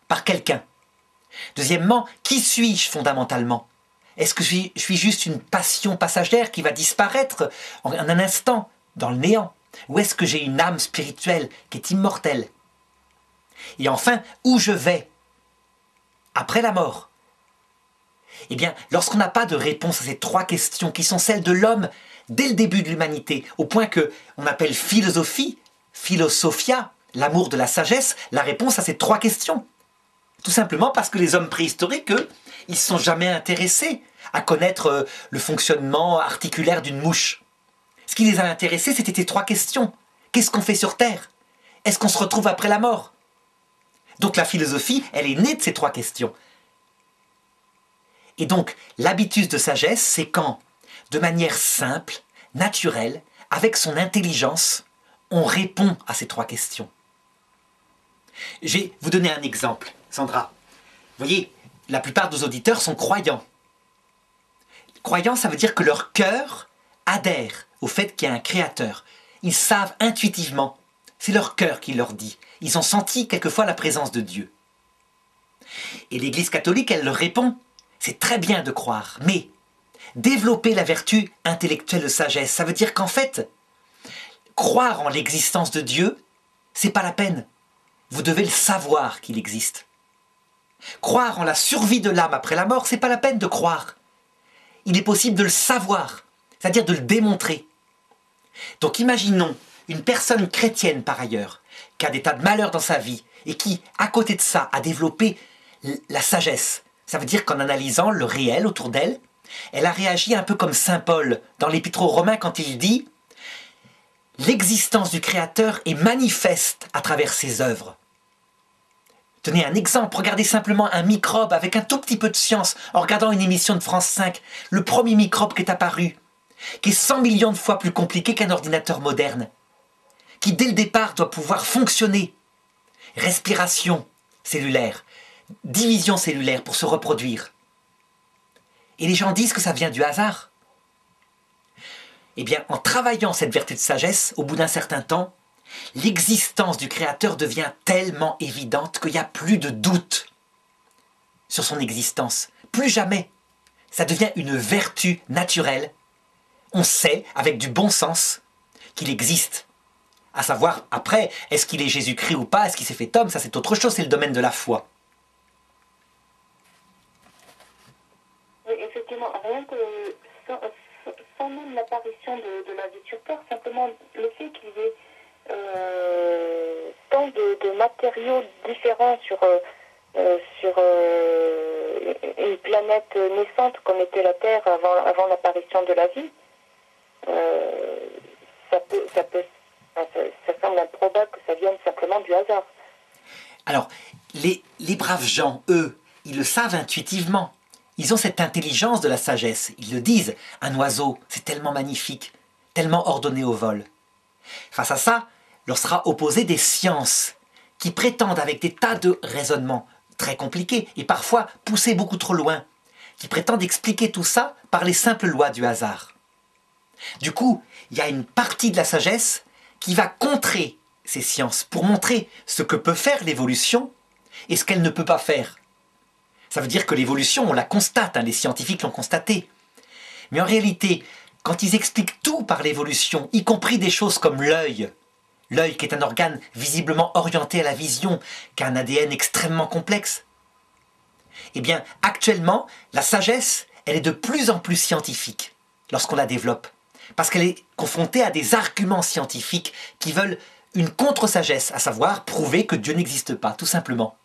par quelqu'un? Deuxièmement, qui suis-je fondamentalement? Est-ce que je suis, je suis juste une passion passagère qui va disparaître en un instant dans le néant? Ou est-ce que j'ai une âme spirituelle qui est immortelle? Et enfin, où je vais après la mort? Eh bien, lorsqu'on n'a pas de réponse à ces trois questions qui sont celles de l'homme dès le début de l'humanité, au point que on appelle philosophie, philosophia, l'amour de la sagesse, la réponse à ces trois questions. Tout simplement parce que les hommes préhistoriques, eux, ils ne se sont jamais intéressés à connaître euh, le fonctionnement articulaire d'une mouche. Ce qui les a intéressés, c'était ces trois questions. Qu'est-ce qu'on fait sur Terre? Est-ce qu'on se retrouve après la mort? Donc la philosophie, elle est née de ces trois questions. Et donc, l'habitus de sagesse, c'est quand, de manière simple, naturelle, avec son intelligence, on répond à ces trois questions. Je vais vous donner un exemple, Sandra. Vous voyez, la plupart de nos auditeurs sont croyants. Croyants, ça veut dire que leur cœur adhère au fait qu'il y a un créateur. Ils savent intuitivement. C'est leur cœur qui leur dit. Ils ont senti quelquefois la présence de Dieu. Et l'Église catholique, elle leur répond, c'est très bien de croire, mais développer la vertu intellectuelle de sagesse, ça veut dire qu'en fait, croire en l'existence de Dieu, c'est pas la peine. Vous devez le savoir qu'il existe. Croire en la survie de l'âme après la mort, c'est pas la peine de croire. Il est possible de le savoir, c'est-à-dire de le démontrer. Donc imaginons une personne chrétienne par ailleurs, qui a des tas de malheurs dans sa vie, et qui, à côté de ça, a développé la sagesse. Ça veut dire qu'en analysant le réel autour d'elle, elle a réagi un peu comme saint Paul dans l'Épître aux Romains quand il dit « L'existence du Créateur est manifeste à travers ses œuvres ». Tenez un exemple, regardez simplement un microbe avec un tout petit peu de science en regardant une émission de France cinq, le premier microbe qui est apparu, qui est cent millions de fois plus compliqué qu'un ordinateur moderne, qui dès le départ doit pouvoir fonctionner. Respiration cellulaire, division cellulaire pour se reproduire. Et les gens disent que ça vient du hasard. Eh bien, en travaillant cette vertu de sagesse, au bout d'un certain temps, l'existence du Créateur devient tellement évidente qu'il n'y a plus de doute sur son existence. Plus jamais. Ça devient une vertu naturelle. On sait, avec du bon sens, qu'il existe. À savoir, après, est-ce qu'il est Jésus-Christ ou pas, est-ce qu'il s'est fait homme, ça c'est autre chose, c'est le domaine de la foi. Oui, effectivement, rien que sans, sans même l'apparition de, de la vie sur Terre, simplement le fait qu'il y ait euh, tant de, de matériaux différents sur, euh, sur euh, une planète naissante comme était la Terre avant, avant l'apparition de la vie, euh, ça peut, ça peut Ça, ça semble improbable que ça vienne simplement du hasard. Alors, les, les braves gens, eux, ils le savent intuitivement. Ils ont cette intelligence de la sagesse. Ils le disent. Un oiseau, c'est tellement magnifique, tellement ordonné au vol. Face à ça, leur sera opposé des sciences qui prétendent, avec des tas de raisonnements très compliqués et parfois poussés beaucoup trop loin, qui prétendent expliquer tout ça par les simples lois du hasard. Du coup, il y a une partie de la sagesse qui va contrer ces sciences pour montrer ce que peut faire l'évolution et ce qu'elle ne peut pas faire. Ça veut dire que l'évolution, on la constate, hein, les scientifiques l'ont constaté. Mais en réalité, quand ils expliquent tout par l'évolution, y compris des choses comme l'œil, l'œil qui est un organe visiblement orienté à la vision, qui a un A D N extrêmement complexe, eh bien, actuellement, la sagesse, elle est de plus en plus scientifique lorsqu'on la développe. Parce qu'elle est confrontée à des arguments scientifiques qui veulent une contre-sagesse, à savoir prouver que Dieu n'existe pas, tout simplement.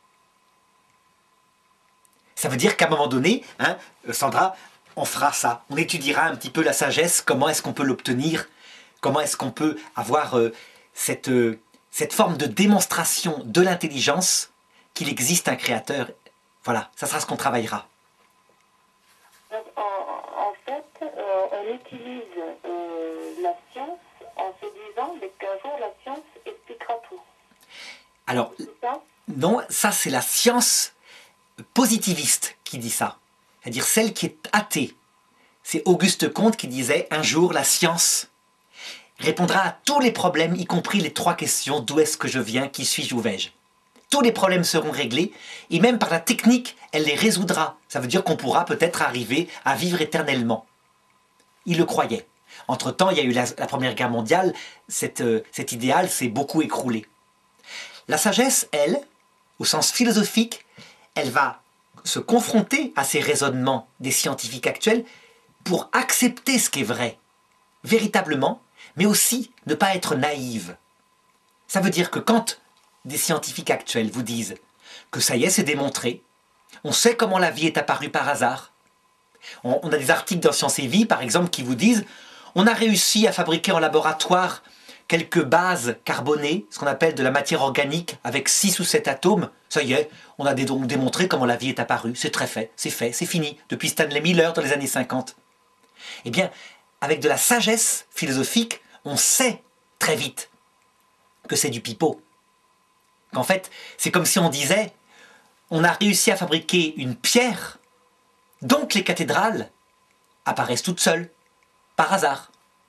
Ça veut dire qu'à un moment donné, hein, Sandra, on fera ça. On étudiera un petit peu la sagesse, comment est-ce qu'on peut l'obtenir, comment est-ce qu'on peut avoir euh, cette, euh, cette forme de démonstration de l'intelligence qu'il existe un créateur. Voilà, ça sera ce qu'on travaillera. Donc, en, en fait, euh, on utilise euh, la science en se disant qu'un jour la science expliquera tout. Alors, ça non, ça c'est la science positiviste qui dit ça. C'est-à-dire celle qui est athée. C'est Auguste Comte qui disait « Un jour, la science répondra à tous les problèmes, y compris les trois questions « D'où est-ce que je viens ? Qui suis-je ? Où vais-je » tous les problèmes seront réglés, et même par la technique, elle les résoudra. Ça veut dire qu'on pourra peut-être arriver à vivre éternellement. Il le croyait. Entre-temps, il y a eu la, la Première Guerre mondiale, cette, euh, cet idéal s'est beaucoup écroulé. La sagesse, elle, au sens philosophique, elle va se confronter à ces raisonnements des scientifiques actuels pour accepter ce qui est vrai, véritablement, mais aussi ne pas être naïve. Ça veut dire que quand des scientifiques actuels vous disent que ça y est, c'est démontré, on sait comment la vie est apparue par hasard. On, on a des articles dans Science et Vie, par exemple, qui vous disent on a réussi à fabriquer en laboratoire quelques bases carbonées, ce qu'on appelle de la matière organique, avec six ou sept atomes. Ça y est, on a dé donc démontré comment la vie est apparue. C'est très fait, c'est fait, c'est fini, depuis Stanley Miller dans les années cinquante. Eh bien, avec de la sagesse philosophique, on sait très vite que c'est du pipeau. Qu'en fait, c'est comme si on disait on a réussi à fabriquer une pierre, donc les cathédrales apparaissent toutes seules, par hasard.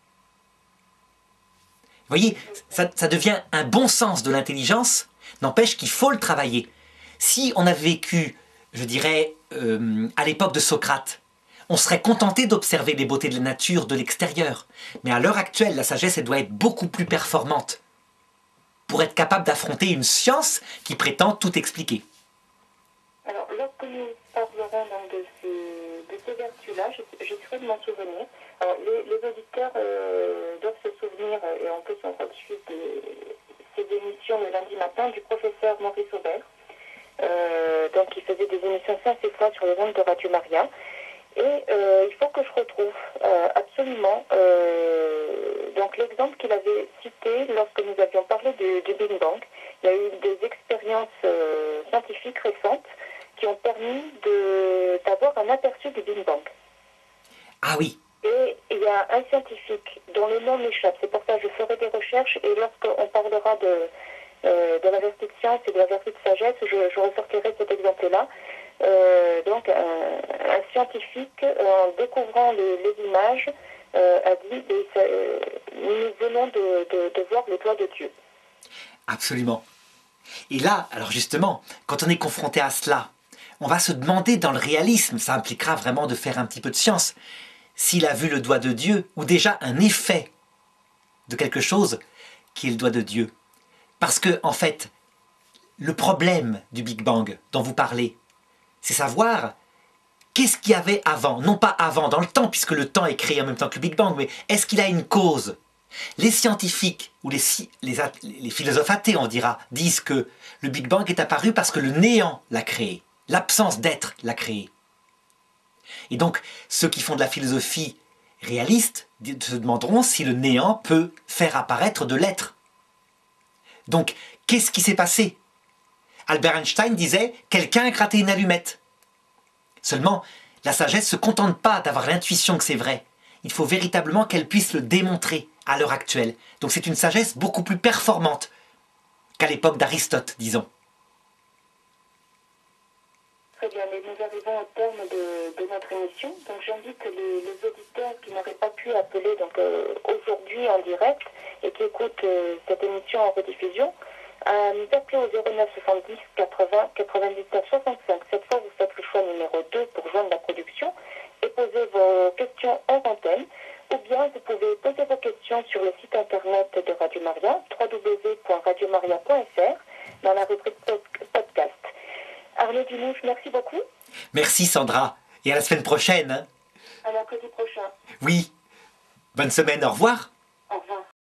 Vous voyez, ça, ça devient un bon sens de l'intelligence, n'empêche qu'il faut le travailler. Si on avait vécu, je dirais, euh, à l'époque de Socrate, on serait contenté d'observer les beautés de la nature de l'extérieur. Mais à l'heure actuelle, la sagesse, elle doit être beaucoup plus performante pour être capable d'affronter une science qui prétend tout expliquer. Alors, lorsque nous parlerons donc de ces, de ces vertus-là, je, je serai de m'en souvenir. Alors, les, les auditeurs euh, doivent se souvenir, et en plus on reçu ces émissions le lundi matin du professeur Maurice Aubert, euh, donc il faisait des émissions cinq fois sur les ondes de Radio Maria. Et euh, il faut que je retrouve euh, absolument euh, donc l'exemple qu'il avait cité lorsque nous avions parlé du, du Big Bang. Il y a eu des expériences euh, scientifiques récentes qui ont permis de, d'avoir un aperçu du Big Bang. Ah oui. Et il y a un scientifique dont le nom m'échappe, c'est pour ça que je ferai des recherches, et lorsqu'on parlera de, euh, de la vertu de science et de la vertu de sagesse, je, je ressortirai cet exemple-là. Euh, donc un, un scientifique, en découvrant les, les images, euh, a dit et ça, euh, nous venons de, de, de voir le doigt de Dieu. Absolument. Et là, alors justement, quand on est confronté à cela, on va se demander dans le réalisme, ça impliquera vraiment de faire un petit peu de science, s'il a vu le doigt de Dieu, ou déjà un effet de quelque chose qui est le doigt de Dieu. Parce que, en fait, le problème du Big Bang dont vous parlez, c'est savoir qu'est-ce qu'il y avait avant. Non pas avant dans le temps, puisque le temps est créé en même temps que le Big Bang, mais est-ce qu'il a une cause? Les scientifiques, ou les, les, les philosophes athées, on dira, disent que le Big Bang est apparu parce que le néant l'a créé. L'absence d'être l'a créé. Et donc, ceux qui font de la philosophie réaliste se demanderont si le néant peut faire apparaître de l'être. Donc, qu'est-ce qui s'est passé? Albert Einstein disait « quelqu'un a gratté une allumette ». Seulement, la sagesse ne se contente pas d'avoir l'intuition que c'est vrai. Il faut véritablement qu'elle puisse le démontrer à l'heure actuelle. Donc c'est une sagesse beaucoup plus performante qu'à l'époque d'Aristote, disons. Très bien, mais nous arrivons au terme de, de notre émission. Donc j'invite les, les auditeurs qui n'auraient pas pu appeler donc, euh, aujourd'hui en direct et qui écoutent euh, cette émission en rediffusion, à nous appeler au zéro neuf soixante-dix quatre-vingts quatre-vingt-dix-neuf soixante-cinq. Cette fois, vous faites le choix numéro deux pour joindre la production et poser vos questions hors antenne. Ou bien vous pouvez poser vos questions sur le site internet de Radio Maria, w w w point radio maria point f r, dans la rubrique podcast. Arnaud Dumouche, merci beaucoup. Merci Sandra, et à la semaine prochaine. Hein. À mercredi prochain. Oui, bonne semaine, au revoir.